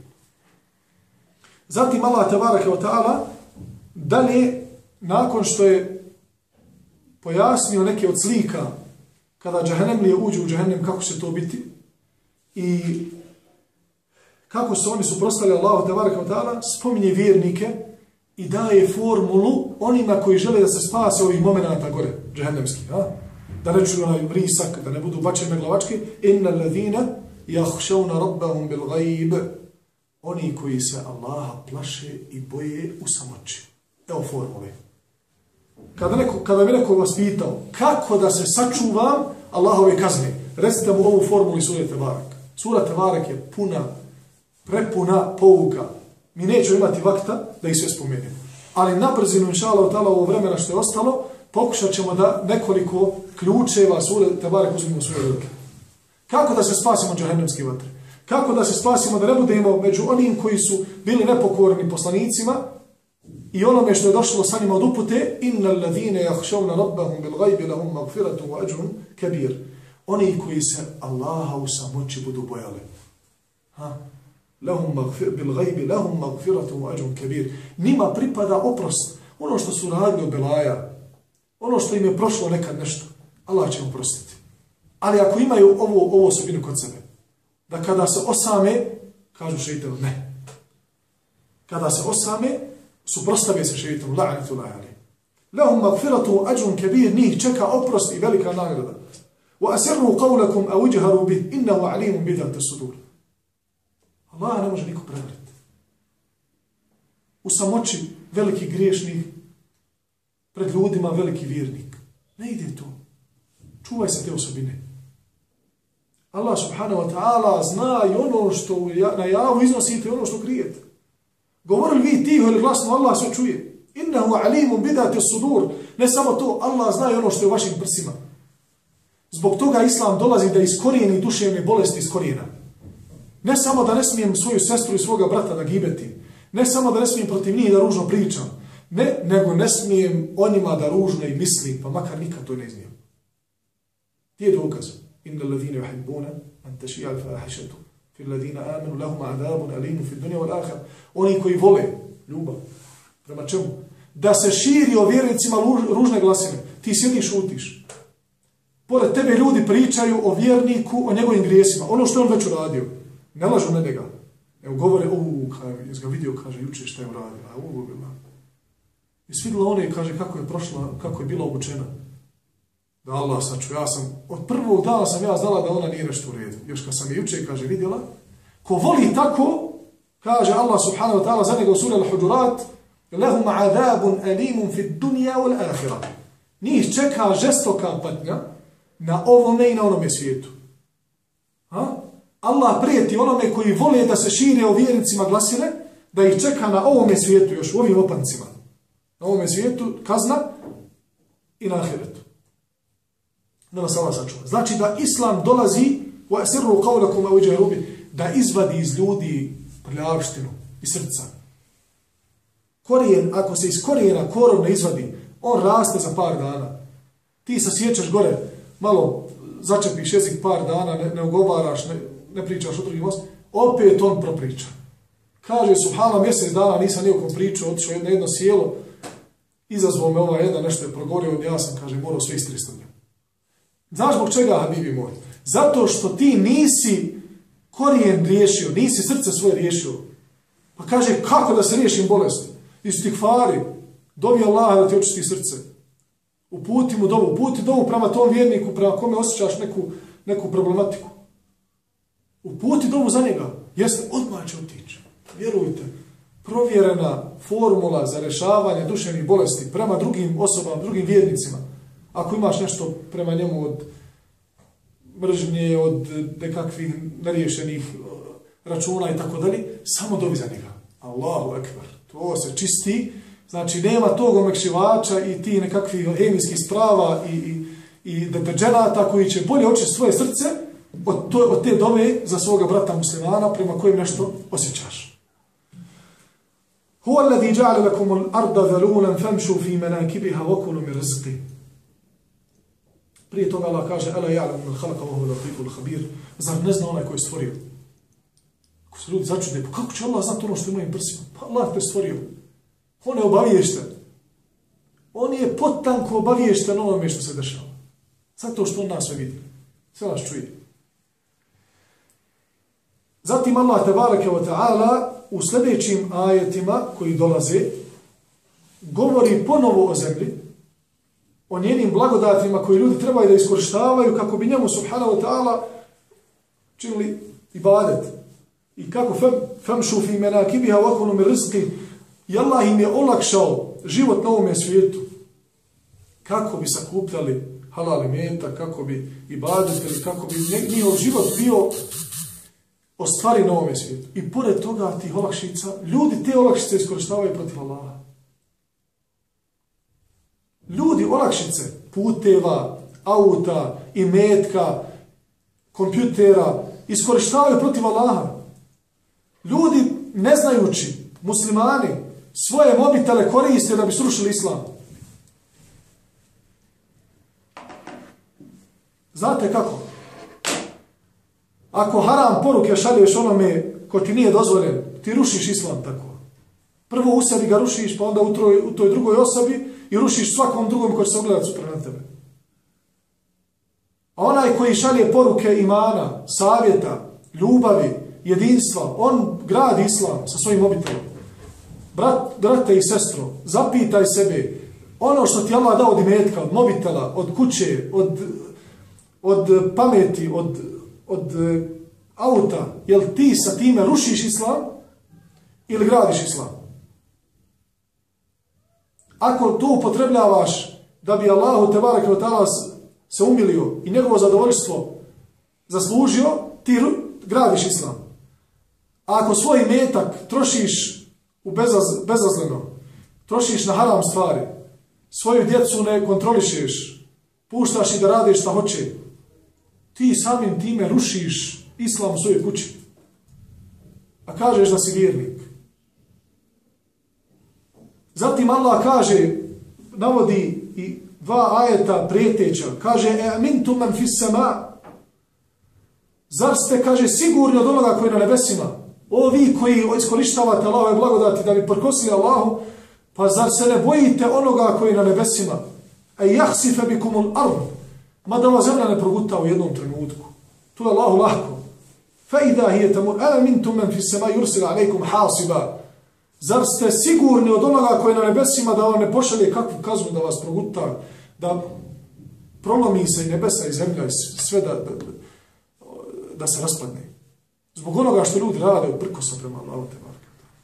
Speaker 3: Zatim Allah tebareke ve taala dalje, nakon što je pojasnio neke od slika kada džehennemlije uđu u džehennem, kako će to biti i kako su oni suprotstavili Allahu tebareke ve taala, spominje vjernike i daje formulu onima koji žele da se spase ovih momenata gore džehennemskih, a? Da ne čuju onaj vrisak, da ne budu bačeni na glavačke. Innal ladina yakhshawna rabbahum bil ghaib, oni koji se Allaha plaše i boje u samoći. Evo formule. Kada, neko, kada bi neko vas pitao kako da se sačuvam Allahove kazne, recite mu ovu formulu iz sure Tebarek. Sura Tebarek je puna, prepuna pouka. Mi nećemo imati vakta da ih sve spomenemo. Ali na brzinu, inša Allah, ovo vremena što je ostalo, pokušat ćemo da nekoliko ključeva sure Tebarek uzmimo svoje ruke. Kako da se spasimo od džehennemske vatre? Kako da se spasimo da ne budemo među onim koji su bili nepokorni poslanicima i onome što je došlo sa njima od upute, innal ladine yakhshawna rabbahum bil ghaibi lahum maghfiratun wa ajrun kabir. Oni koji se Allaha u samoći budu bojali. Ha? Lahum maghfir bil ghaibi lahum maghfiratun wa ajrun kabir. Njima pripada oprost. Ono što su radili od belaja, ono što im je prošlo nekad nešto, Allah će im oprostiti. Ali ako imaju ovo, ovo osobinu kod sebe, da kada se osame, kažu šeitanu ne. Kada se osame, suprostave se šeitanu, la'natullahi alayhi. Lahum maghfiratu ajrun kabir, njih čeka oprost i velika nagrada. Wa asirru qawlakum aw ijharu bih, innahu alimun bi dhati sudur. Allah ne može niko prevariti. U samoći veliki griješnik, pred ljudima veliki vjernik. Ne ide to. Čuvaj se te osobine. Allah subhanahu wa ta'ala zna i ono što na javu iznosite i ono što krijete. Govorili vi tiho ili glasno, Allah sve čuje. Innahu alimun bi dhati sudur. Ne samo to, Allah zna i ono što je u vašim prsima. Zbog toga Islam dolazi da iskorijeni duševne bolesti iz korijena. Ne samo da ne smijem svoju sestru i svoga brata da gibetim. Ne samo da ne smijem protiv njih da ružno pričam. Ne, nego ne smijem onima da ružno i mislim, pa makar nikad to ne iznijem. Gdje je dokaz? Inna alladhina yuhibbuna an tashi'a al-fahishatu fi alladhina amanu lahum adabun alimun fi dunya wal akhirah. Oni koji vole ljubav. Prema čemu? Da se širi o vjernicima ružne glasine. Ti sjediš, šutiš. Pored tebe ljudi pričaju o vjerniku, o njegovim grijesima. Ono što je on već uradio. Ne lažu na njega. Evo govore, uuu, jes ga vidio, kaže, juče šta je uradio. A uuu, bila. I svidjela one, kaže, kako je prošla, kako je bila obučena. Da Allah saču, ja sam, od prvog dana sam ja znala da ona nije nešto u redu. Još kad sam je juče, kaže, vidjela. Ko voli tako, kaže Allah subhanahu wa ta'ala za njega u suri Al-Huđurat, lahum adabun alimun fi dunja wal akhirah. Njih čeka žestoka patnja na ovome i na onome svijetu. Ha? Allah prijeti onome koji vole da se šire o vjernicima glasine, da ih čeka na ovome svijetu, još u ovim opancima. Na ovome svijetu kazna i na ahiretu. Da nas Allah sačuva. Znači da Islam dolazi wa asirru qawlakum aw ijharu bih, da izvadi iz ljudi prljavštinu i srca. Korijen, ako se iz korijena korov ne izvadi, on raste za par dana. Ti se sjećaš gore, malo začepiš jezik par dana, ne, ne ugovaraš, ne, ne pričaš o drugim osam, opet on propriča. Kaže, subhala, mjesec dana nisam nijekom pričao, otišao na jedno sjelo, izazvao me ovaj jedan, nešto je progorio, ja sam, kaže, morao sve istristavljati. Znaš zbog čega, Habibi moj? Zato što ti nisi korijen riješio, nisi srce svoje riješio. Pa kaže, kako da se riješim bolesti? Istighfari, dovi Allaha da ti očisti srce. Uputi mu dovu, uputi dovu prema tom vjerniku, prema kome osjećaš neku, neku problematiku. Uputi dovu za njega, jeste, odmah će otići. Vjerujte, provjerena formula za rješavanje duševnih bolesti prema drugim osobama, drugim vjernicima. Ako imaš nešto prema njemu od mržnje, od nekakvih neriješenih računa i tako dalje, samo dovi za njega. Allahu ekber. To se čisti. Znači, nema tog omekšivača i ti nekakvih hemijskih sprava i, i, i deterđenata koji će bolje očistiti svoje srce od, to, od te dove za svoga brata muslimana prema kojem nešto osjećaš. Huwa alladhi ja'ala lakum al-arda dhalulan famshu fi manakibiha wa kulu min rizqi. Prije toga Allah kaže: "Ala ya'lamu man khalaqa wa huwa al-latiful khabir." Zar ne zna onaj koji je stvorio? Ako se ljudi začude, pa kako će Allah znati ono što ima im prsima? Pa Allah te stvorio. On je obaviješten. On je potanko obaviješten onome što se dešava. Zato što on nas sve vidi. Sve nas čuje. Zatim Allah tebareke ve ta'ala u sljedećim ajetima koji dolaze govori ponovo o zemlji, o njenim blagodatima koji ljudi trebaju da iskorištavaju kako bi njemu subhanahu wa ta'ala činili ibadet. I kako famšu fi menakibiha wa kulu min rizqi, i Allah im je olakšao život na ovome svijetu. Kako bi sakupljali halal imetak, kako bi ibadetili, kako bi njihov život bio ostvari na ovome svijetu. I pored toga tih olakšica, ljudi te olakšice iskorištavaju protiv Allaha. Ljudi olakšice, puteva, auta, imetka, kompjutera, iskorištavaju protiv Allaha. Ljudi, ne znajući, muslimani, svoje mobitele koriste da bi srušili islam. Znate kako? Ako haram poruke šalješ onome ko ti nije dozvoljen, ti rušiš islam tako. Prvo u sebi ga rušiš, pa onda u, troj, u toj drugoj osobi i rušiš svakom drugom ko će se ogledati sutra na tebe. A onaj koji šalje poruke imana, savjeta, ljubavi, jedinstva, on gradi islam sa svojim mobitelom. Brat, brate i sestro, zapitaj sebe, ono što ti Allah dao od imetka, od mobitela, od kuće, od, od pameti, od, od auta, jel ti sa time rušiš islam ili gradiš islam? Ako to upotrebljavaš da bi Allahu tebareke ve ta'ala se umilio i njegovo zadovoljstvo zaslužio, ti gradiš islam. A ako svoj metak trošiš u bezaz, bezazleno, trošiš na haram stvari, svoju djecu ne kontrolišeš, puštaš i da radiš šta hoće, ti samim time rušiš islam u svojoj kući. A kažeš da si vjernik. Zatim Allah kaže, navodi i dva ajeta prijeteća, kaže: "E amintum man fis sama." Zar ste, kaže, sigurni od onoga koji je na nebesima? O vi koji iskorištavate Allahove blagodati da bi prkosili Allahu, pa zar se ne bojite onoga koji je na nebesima? E jahsife bikumul ard, mada ova zemlja ne proguta u jednom trenutku. To je Allahu lahko. Fa idha hiya tamur amintum man fis sama yursila alejkum hasiba. Zar ste sigurni od onoga koji je na nebesima da vam ne pošalje kakvu kaznu da vas proguta, da prolomi se i nebesa i zemlja i sve da, da, da se raspadne? Zbog onoga što ljudi rade u prkosa prema Allahu te bareke.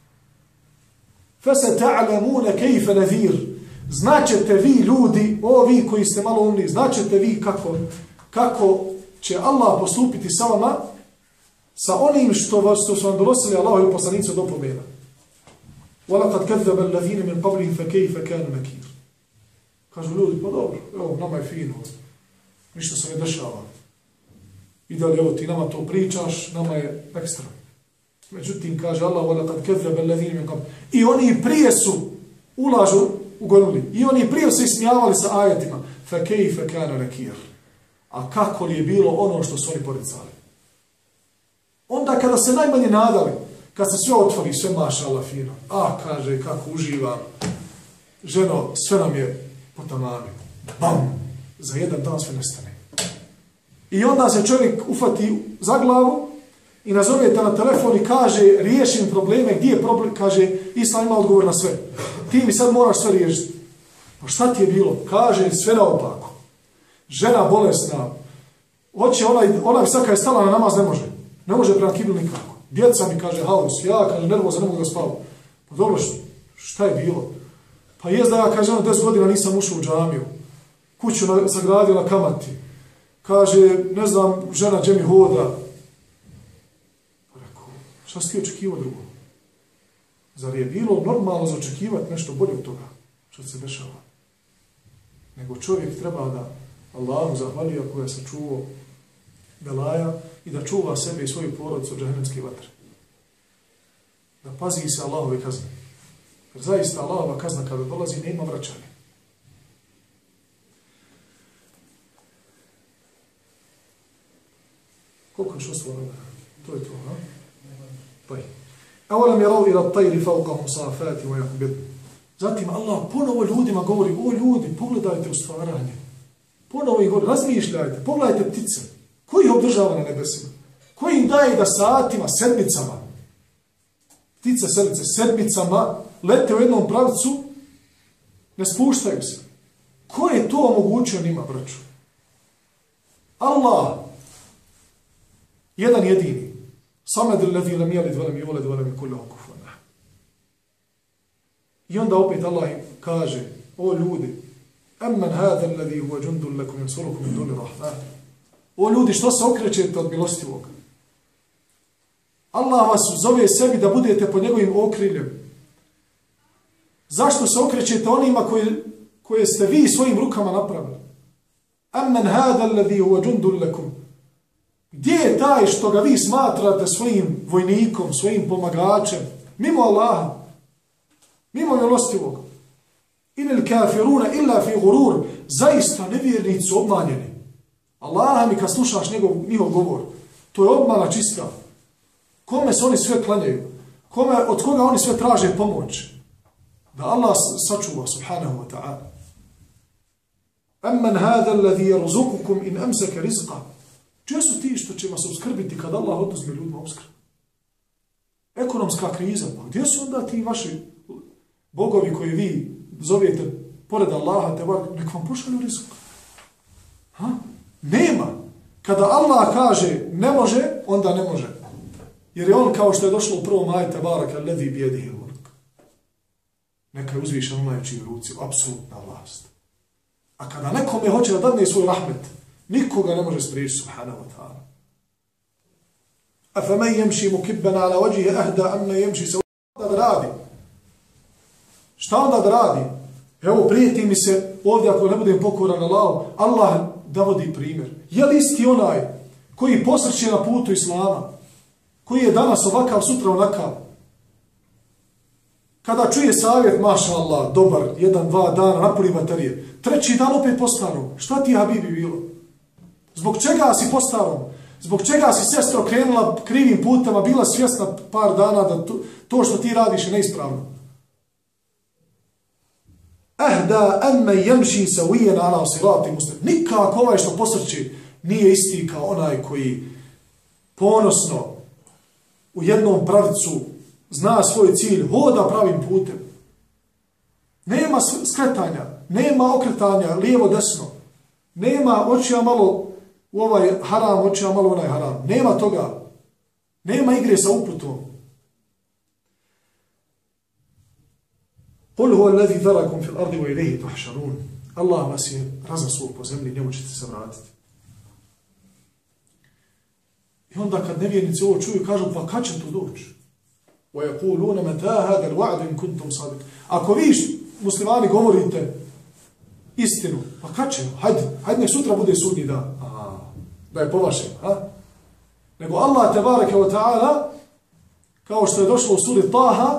Speaker 3: فَسَتَعْلَمُونَ كَيْفَ نَذِيرٌ. Značete vi ljudi, o vi koji ste malo umni, značete vi kako, kako će Allah postupiti sa vama, sa onim što, vas, što su vam donosili Allahovi poslanici od opomena. وَلَقَدْ كَذَّبَ الَّذِينَ مِنْ قَبْلِهِمْ فَكَيْفَ كَانَ نَكِيرٌ. Kažu ljudi, pa dobro, evo, nama je fino, ništa se ne dešava. I da li evo ti nama to pričaš, nama je ekstra. Međutim, kaže Allah, وَلَقَدْ كَذَّبَ الَّذِينَ مِنْ قَبْلِهِمْ. I oni prije su ulažu, ugonuli. I oni prije su ismijavali sa ajetima. فَكَيْفَ كَانَ نَكِيرٌ. A kako li je bilo ono što su oni poricali? Onda kada se najmanje nadali, kad se sve otvori, sve maša Allah fino. A, kaže, kako uživam. Ženo, sve nam je po tamami. Bam! Za jedan dan sve nestane. I onda se čovjek ufati za glavu i nazove te na telefon i kaže, riješim probleme. Gdje je problem? Kaže, Islam ima odgovor na sve. Ti mi sad moraš sve riješiti. Pa šta ti je bilo? Kaže, sve naopako. Žena bolesna. Hoće onaj, onaj sad kad je stala na namaz, ne može. Ne može prema kibli nikako. Djeca mi kaže, haos, ja kaže, nervoza, ne mogu da spavam. Pa dobro, šta je bilo? Pa jest da ja, kaže, ono, deset godina nisam ušao u džamiju. Kuću na, sagradila kamati. Kaže, ne znam, žena gdje mi hoda. Pa rekao, šta si ti očekivao drugo? Zar je bilo normalno za očekivati nešto bolje od toga što se dešava? Nego čovjek treba da Allahu zahvali ako je sačuvao belaja i da čuva sebe i svoju porodicu od džehennemske vatre. Da pazi se Allahove kazne. Jer zaista Allahova kazna kada dolazi nema vraćanja. Koliko je što stvarno? To je to, ha? Pa je. Awalam yarau ila at-tayri fawqahum safati wa yaqbid. Zatim Allah ponovo ljudima govori: o ljudi, pogledajte u stvaranje. Ponovo ih govori: razmišljajte, pogledajte ptice. Ko ih obdržava na nebesima? Ko im daje da satima, sedmicama, ptice, selice, sedmicama lete u jednom pravcu, ne spuštaju se. Ko je to omogućio njima, braću? Allah. Jedan jedini. Samed alladhi lam yalid wa lam yulad wa lam yakul lahu kufuwan ahad. I onda opet Allah kaže: o ljudi, amman hadha alladhi huwa jundun lakum yansurukum min duni rahman. O ljudi, što se okrećete od milostivog? Allah vas zove sebi da budete pod njegovim okriljem. Zašto se okrećete onima koje, koje ste vi svojim rukama napravili? Amman hadha alladhi huwa jundun lakum. Gdje je taj što ga vi smatrate svojim vojnikom, svojim pomagačem, mimo Allaha, mimo milostivog? Inel kafiruna illa fi gurur. Zaista nevjernici su obmanjeni. Allaha mi kad slušaš njegov, njihov govor, to je obmana čista. Kome se oni sve klanjaju? Kome, od koga oni sve traže pomoć? Da Allah sačuva, subhanahu wa ta'ala. Amman hada alladhi yarzuqukum in amsaka rizqa. Gdje su ti što će vas obskrbiti kad Allah oduzme ljudima obskrbu? Ekonomska kriza, pa gdje su onda ti vaši bogovi koji vi zovete pored Allaha, te bar, nek vam pošalju rizik? Ha? Nema. Kada Allah kaže ne može, onda ne može. Jer je on, kao što je došlo u prvom ajetu, baraka alladhi bi yadihi al-mulk. Neka je uzvišen onaj čiji ruci, apsolutna vlast. A kada nekome hoće da dadne svoj rahmet, nikoga ne može spriječiti, subhanahu wa ta'ala. Afaman yamshi mukibban ala wajhihi ahda amma yamshi sawa. Šta da radi? Šta onda da radi? Evo, prijeti mi se ovdje ako ne budem pokoran Allahu, Allah da vodi primjer. Je li isti onaj koji posrće na putu Islama, koji je danas ovakav, sutra onakav? Kada čuje savjet, maša Allah, dobar, jedan, dva dana, napuni baterije, treći dan opet po starom. Šta ti, habibi, bilo? Zbog čega si po starom? Zbog čega si, sestro, krenula krivim putama, bila svjesna par dana da to, to što ti radiš je neispravno? Ahda amma yamshi sawiyan ala sirati mustaqim. Nikako ovaj što posrći nije isti kao onaj koji ponosno u jednom pravcu zna svoj cilj, hoda pravim putem. Nema skretanja, nema okretanja lijevo desno. Nema očija malo u ovaj haram, očija malo onaj haram. Nema toga. Nema igre sa uputom. Qul huwa alladhi dharakum fil ardi wa ilayhi tuhsharun. Allah vas je razasuo po zemlji, njemu ćete se vratiti. I onda kad nevjernici ovo čuju, kažu: pa kad će to doći? Wa yaquluna mata hadha al-wa'd in kuntum sadiq. Ako vi muslimani govorite istinu, pa kad će? Hajde, hajde nek sutra bude sudnji dan. Aha, da je po vašem, ha? Nego Allah tebareke wa ta'ala, kao što je došlo u suri Taha,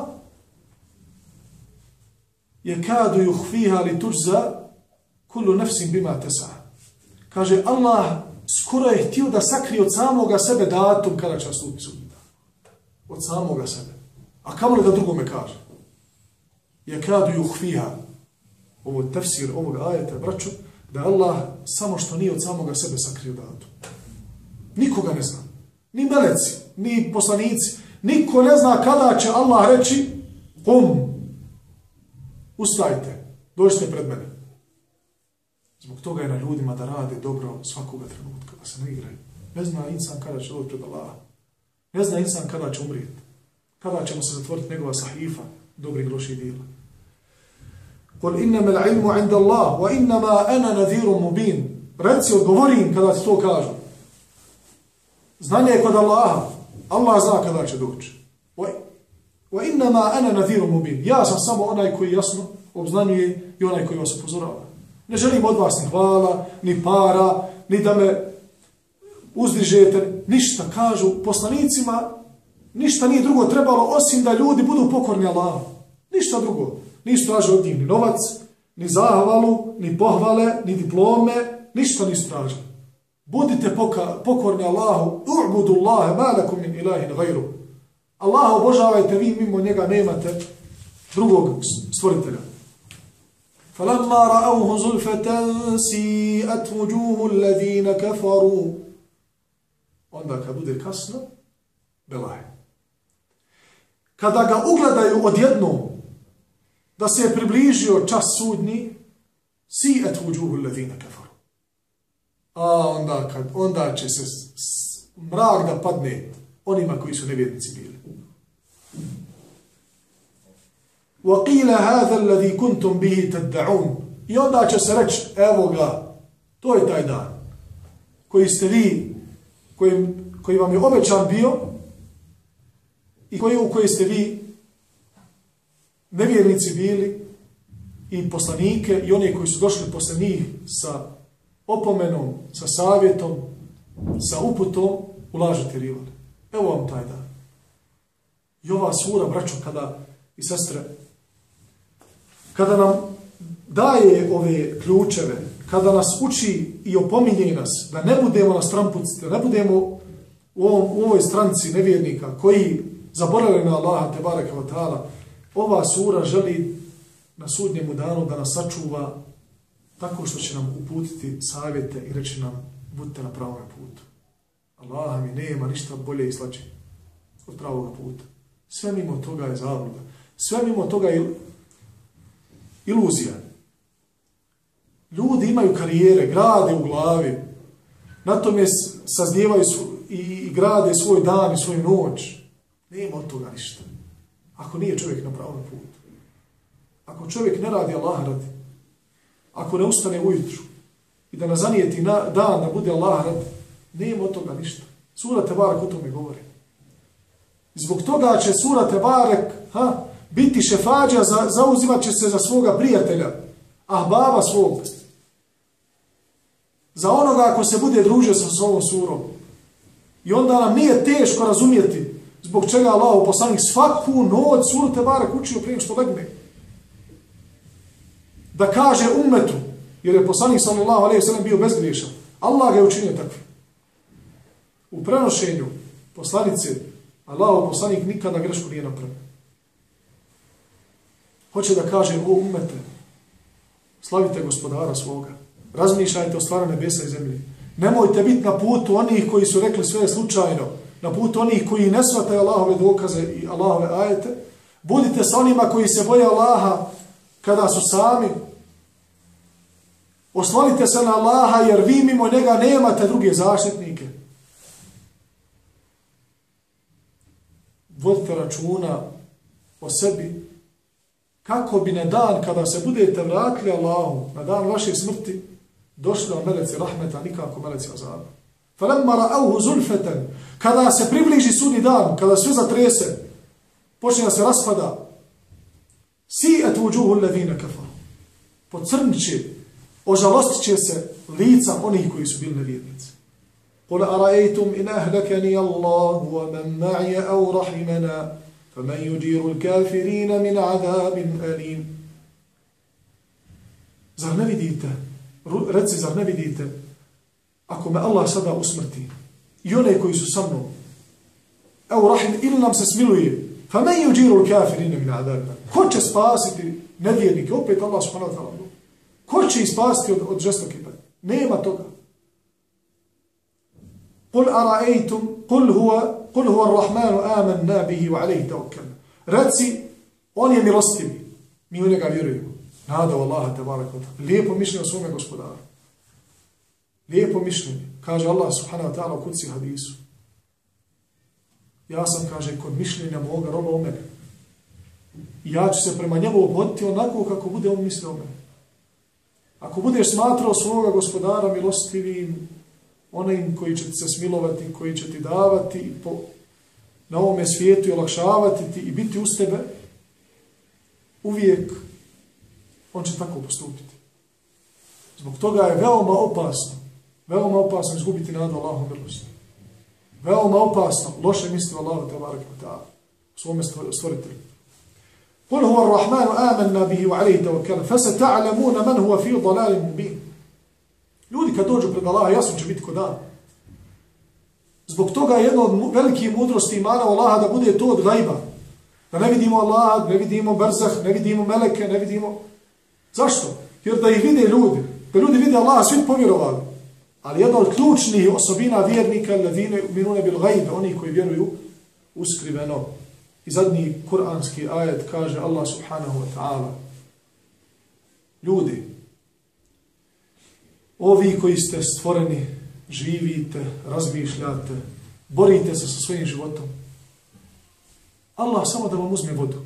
Speaker 3: yakadu yukhfiha litujza kullu nafsin bima tas'a. Kaže Allah, skoro je htio da sakrije od samoga sebe datum kada će nastupiti sudnji dan. Od samoga sebe. A kamo li da drugome kaže? Yakadu yukhfiha. Ovo je tefsir ovog ajeta, braću, da Allah samo što nije od samoga sebe sakrio datum. Nikoga ne zna. Ni meleci, ni poslanici. Niko ne zna kada će Allah reći: Qum, ustajte, dođite pred mene. Zbog toga je na ljudima da rade dobro svakoga trenutka, da se ne igraju. Ne zna insan kada će doći pred Allaha. Ne zna insan kada će umrijeti. Kada će mu se zatvoriti njegova sahifa dobrih loših djela. Qul innama al-ilmu 'inda Allah wa innama ana nadhirun mubin. Reci, odgovorim kada ti to kažu. Znanje je kod Allaha. Allah zna kada će doći. Wa innama ana nadhirun mubin. Ja sam samo onaj koji jasno obznanjuje i onaj koji vas upozorava. Ne želim od vas ni hvala, ni para, ni da me uzdižete, ništa. Kažu poslanicima, ništa nije drugo trebalo osim da ljudi budu pokorni Allahu. Ništa drugo. Nisu tražili od njih ni novac, ni zahvalu, ni pohvale, ni diplome, ništa nisu tražili. Budite pokorni Allahu, u'budu Allahe ma lakum min ilahin gajru. Allaha obožavajte, vi mimo njega nemate drugog stvoritelja. فَلَمَّا رَأَوْهُ زُلْفَةً سِيئَتْ وُجُوهُ الَّذِينَ كَفَرُوا. Onda kad bude kasno, belaj. Kada ga ugledaju odjednom, da se je približio čas sudnji, si'at wujuhu alladhina kafaru. A onda, kad, onda će se mrak da padne onima koji su nevjernici bili. وَقِيلَ هَذَا الَّذِي كُنْتُمْ بِهِ تَدَّعُونَ. I onda će se reći, evo ga, to je taj dan koji ste vi, koji, koji vam je obećan bio i koji, u koji ste vi nevjernici bili i poslanike i oni koji su došli posle njih sa opomenom, sa savjetom, sa uputom, ulažete rivali. Evo vam taj dan. I ova sura, braćo, kada i sestre, kada nam daje ove ključeve, kada nas uči i opominje nas, da ne budemo na strampuci, da ne budemo u, ovom, u ovoj stranci nevjernika koji zaboravljaju na Allaha te bareke ve taala, ova sura želi na sudnjemu danu da nas sačuva tako što će nam uputiti savjete i reći nam budite na pravom putu. Allah mi nema ništa bolje i slađe od pravog puta. Sve mimo toga je zabluda. Sve mimo toga je iluzija. Ljudi imaju karijere, grade u glavi, na tome sazdijevaju i, i grade svoj dan i svoju noć. Nema od toga ništa. Ako nije čovjek na pravom putu. Ako čovjek ne radi Allah radi. Ako ne ustane ujutru i da ne zanijeti na, dan da bude Allah radi, nema od toga ništa. Sura Tebarek o tome govori. Zbog toga će sura Tebarek ha, biti šefađa, za, zauzimat će se za svoga prijatelja, ahbaba svog. Za onoga ako se bude družio sa ovom surom. I onda nam nije teško razumjeti zbog čega Allah poslanik svaku noć suru Tebarek učio prije što legne. Da kaže ummetu, jer je poslanik sallallahu alejhi ve sellem bio bezgriješan. Allah ga je učinio takvim. U prenošenju poslanice, Allahov poslanik nikada grešku nije napravio. Hoće da kaže, o ummete, slavite gospodara svoga, razmišljajte o stvaranju nebesa i zemlje. Nemojte biti na putu onih koji su rekli sve slučajno, na putu onih koji ne shvataju Allahove dokaze i Allahove ajete. Budite sa onima koji se boje Allaha kada su sami. Oslonite se na Allaha jer vi mimo njega nemate druge zaštitnike. Vodite računa o sebi kako bi na dan kada se budete vratili Allahu, na dan vaše smrti, došli vam meleci rahmeta, nikako meleci azaba. فَلَمَّا رَأَوْهُ زُلْفَةً. Kada se približi sudnji dan, kada sve zatrese, počne da se raspada, سِيئَتْ وُجُوهُ الَّذِينَ كَفَرُوا. Pocrnit će, ožalostit će se lica onih koji su bili nevjernici. قُلْ أَرَأَيْتُمْ إِنْ أَهْلَكَنِيَ اللَّهُ وَمَنْ مَعِيَ أَوْ رَحِمَنَا فَمَنْ يُجِيرُ الْكَافِرِينَ مِنْ عَذَابٍ أَلِيمٍ. Zar ne vidite, reci, zar ne vidite, ako me Allah sada usmrti i one koji su sa mnom, evo rahim, ili nam se smiluje, فَمَنْ يُجِيرُ الْكَافِرِينَ مِنْ عَذَابٍ أَلِيمٍ. Ko će spasiti nevjernike? Opet Allah subhanahu wa ta'ala. Ko će ih spasiti od, od žestoke patnje? Nema toga. قُلْ أَرَأَيْتُمْ قُلْ هُوَ قُلْ هُوَ الرَّحْمَنُ آمَنَّا بِهِ وَعَلَيْهِ تَوَكَّلْنَا. Reci, on je milostivi. Mi u njega vjerujemo. Nada u Allaha tebarek ve taala. Lijepo mišljenje o svome gospodaru. Lijepo mišljenje. Kaže Allah subhanahu wa ta'ala u kudsi hadisu. Ja sam, kaže, kod mišljenja moga roba o mene. I ja ću se prema njemu obhoditi onako kako bude on mislio o mene. Ako budeš smatrao svoga gospodara milostivim, onim koji će ti se smilovati, koji će ti davati po na ovome svijetu i olakšavati ti i biti uz tebe, uvijek on će tako postupiti. Zbog toga je veoma opasno, veoma opasno izgubiti nadu Allahom milosti. Veoma opasno, loše misliti o Allahu tebareke ve ta'ala, svome stvoritelju. Kul huwa ar-Rahmanu amanna bihi wa alayhi tawakkalna fasata'lamuna man huwa fi dalalin mubin. Ljudi kad dođu pred Allaha, jasno će biti ko dan. Zbog toga je jedno od velikih mudrosti imana Allaha da bude to od gajba. Da ne vidimo Allaha, ne vidimo berzah, ne vidimo meleke, ne vidimo... Zašto? Jer da ih vide ljudi, da ljudi vide Allaha, svi povjerovali. Ali jedna od ključnih osobina vjernika, alladine yu'minuna bil gajbe, oni koji vjeruju uskriveno. I zadnji kuranski ajet kaže Allah subhanahu wa ta'ala: ljudi, ovi koji ste stvoreni, živite, razmišljate, borite se sa svojim životom. Allah samo da vam uzme vodu.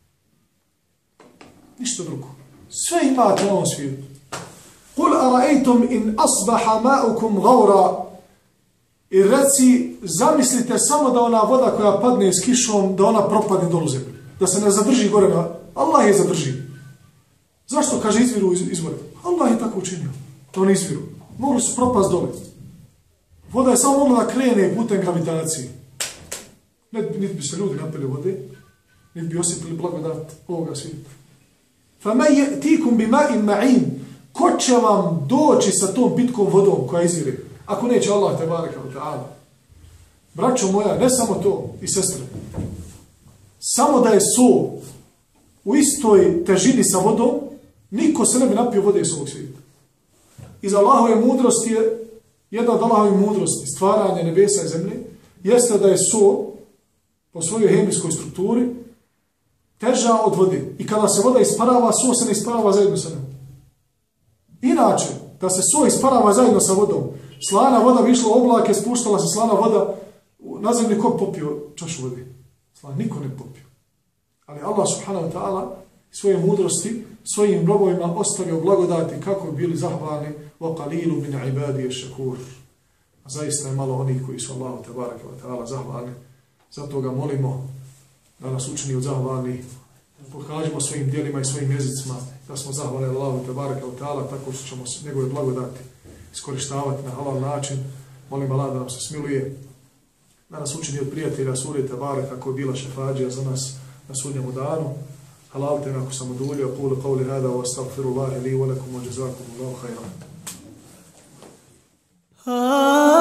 Speaker 3: Ništa drugo. Sve imate na ovom svijetu. Kul ara'aytum in asbaha ma'ukum ghaura. I reci, zamislite samo da ona voda koja padne s kišom, da ona propadne dolu zemlju. Da se ne zadrži gore na... Allah je zadrži. Zašto kaže izviru izvore? Allah je tako učinio. Da oni izviru. Mogli su propast dole. Voda je samo mogla da krene putem gravitacije. Niti bi se ljudi napili vode, niti bi osjetili blagodat ovoga svijeta. فَمَا يَأْتِيكُمْ بِمَاءٍ مَعِينٍ. Ko će vam doći sa tom pitkom vodom koja izvire? Ako neće Allah tebareke ve ta'ala. Braćo moja, ne samo to i sestre. Samo da je so u istoj težini sa vodom, niko se ne bi napio vode iz ovog svijeta. Iz Allahove mudrosti je, jedna od Allahove mudrosti, stvaranje nebesa i zemlje, jeste da je so po svojoj hemijskoj strukturi teža od vode. I kada se voda isparava, so se ne isparava zajedno sa njom. Inače, da se so isparava zajedno sa vodom, slana voda bi išla u oblake, spuštala se slana voda, na zemlji ko popio čašu vode? Slana, niko ne popio. Ali Allah subhanahu wa ta'ala svoje mudrosti svojim robovima ostavio blagodati kako bi bili zahvalni وَقَلِيلُ مِنْ عِبَادِيَ الشَّكُورِ. A zaista je malo onih koji su Allahu tebareke ve ta'ala zahvalni. Zato ga molimo da nas učini od zahvalnih. Pokažemo svojim djelima i svojim jezicima da smo zahvalni Allahu tebareke ve ta'ala, tako što ćemo njegove blagodati iskorištavati na halal način. Molim Allah da nam se smiluje, da nas učini od prijatelja sure Tebare kako je bila šefađija za nas na sudnjemu danu. Halalite me ako sam oduljio, kulu qavli hada wa astaghfirullahi li wa lakum wa jazakum Allahu khairan.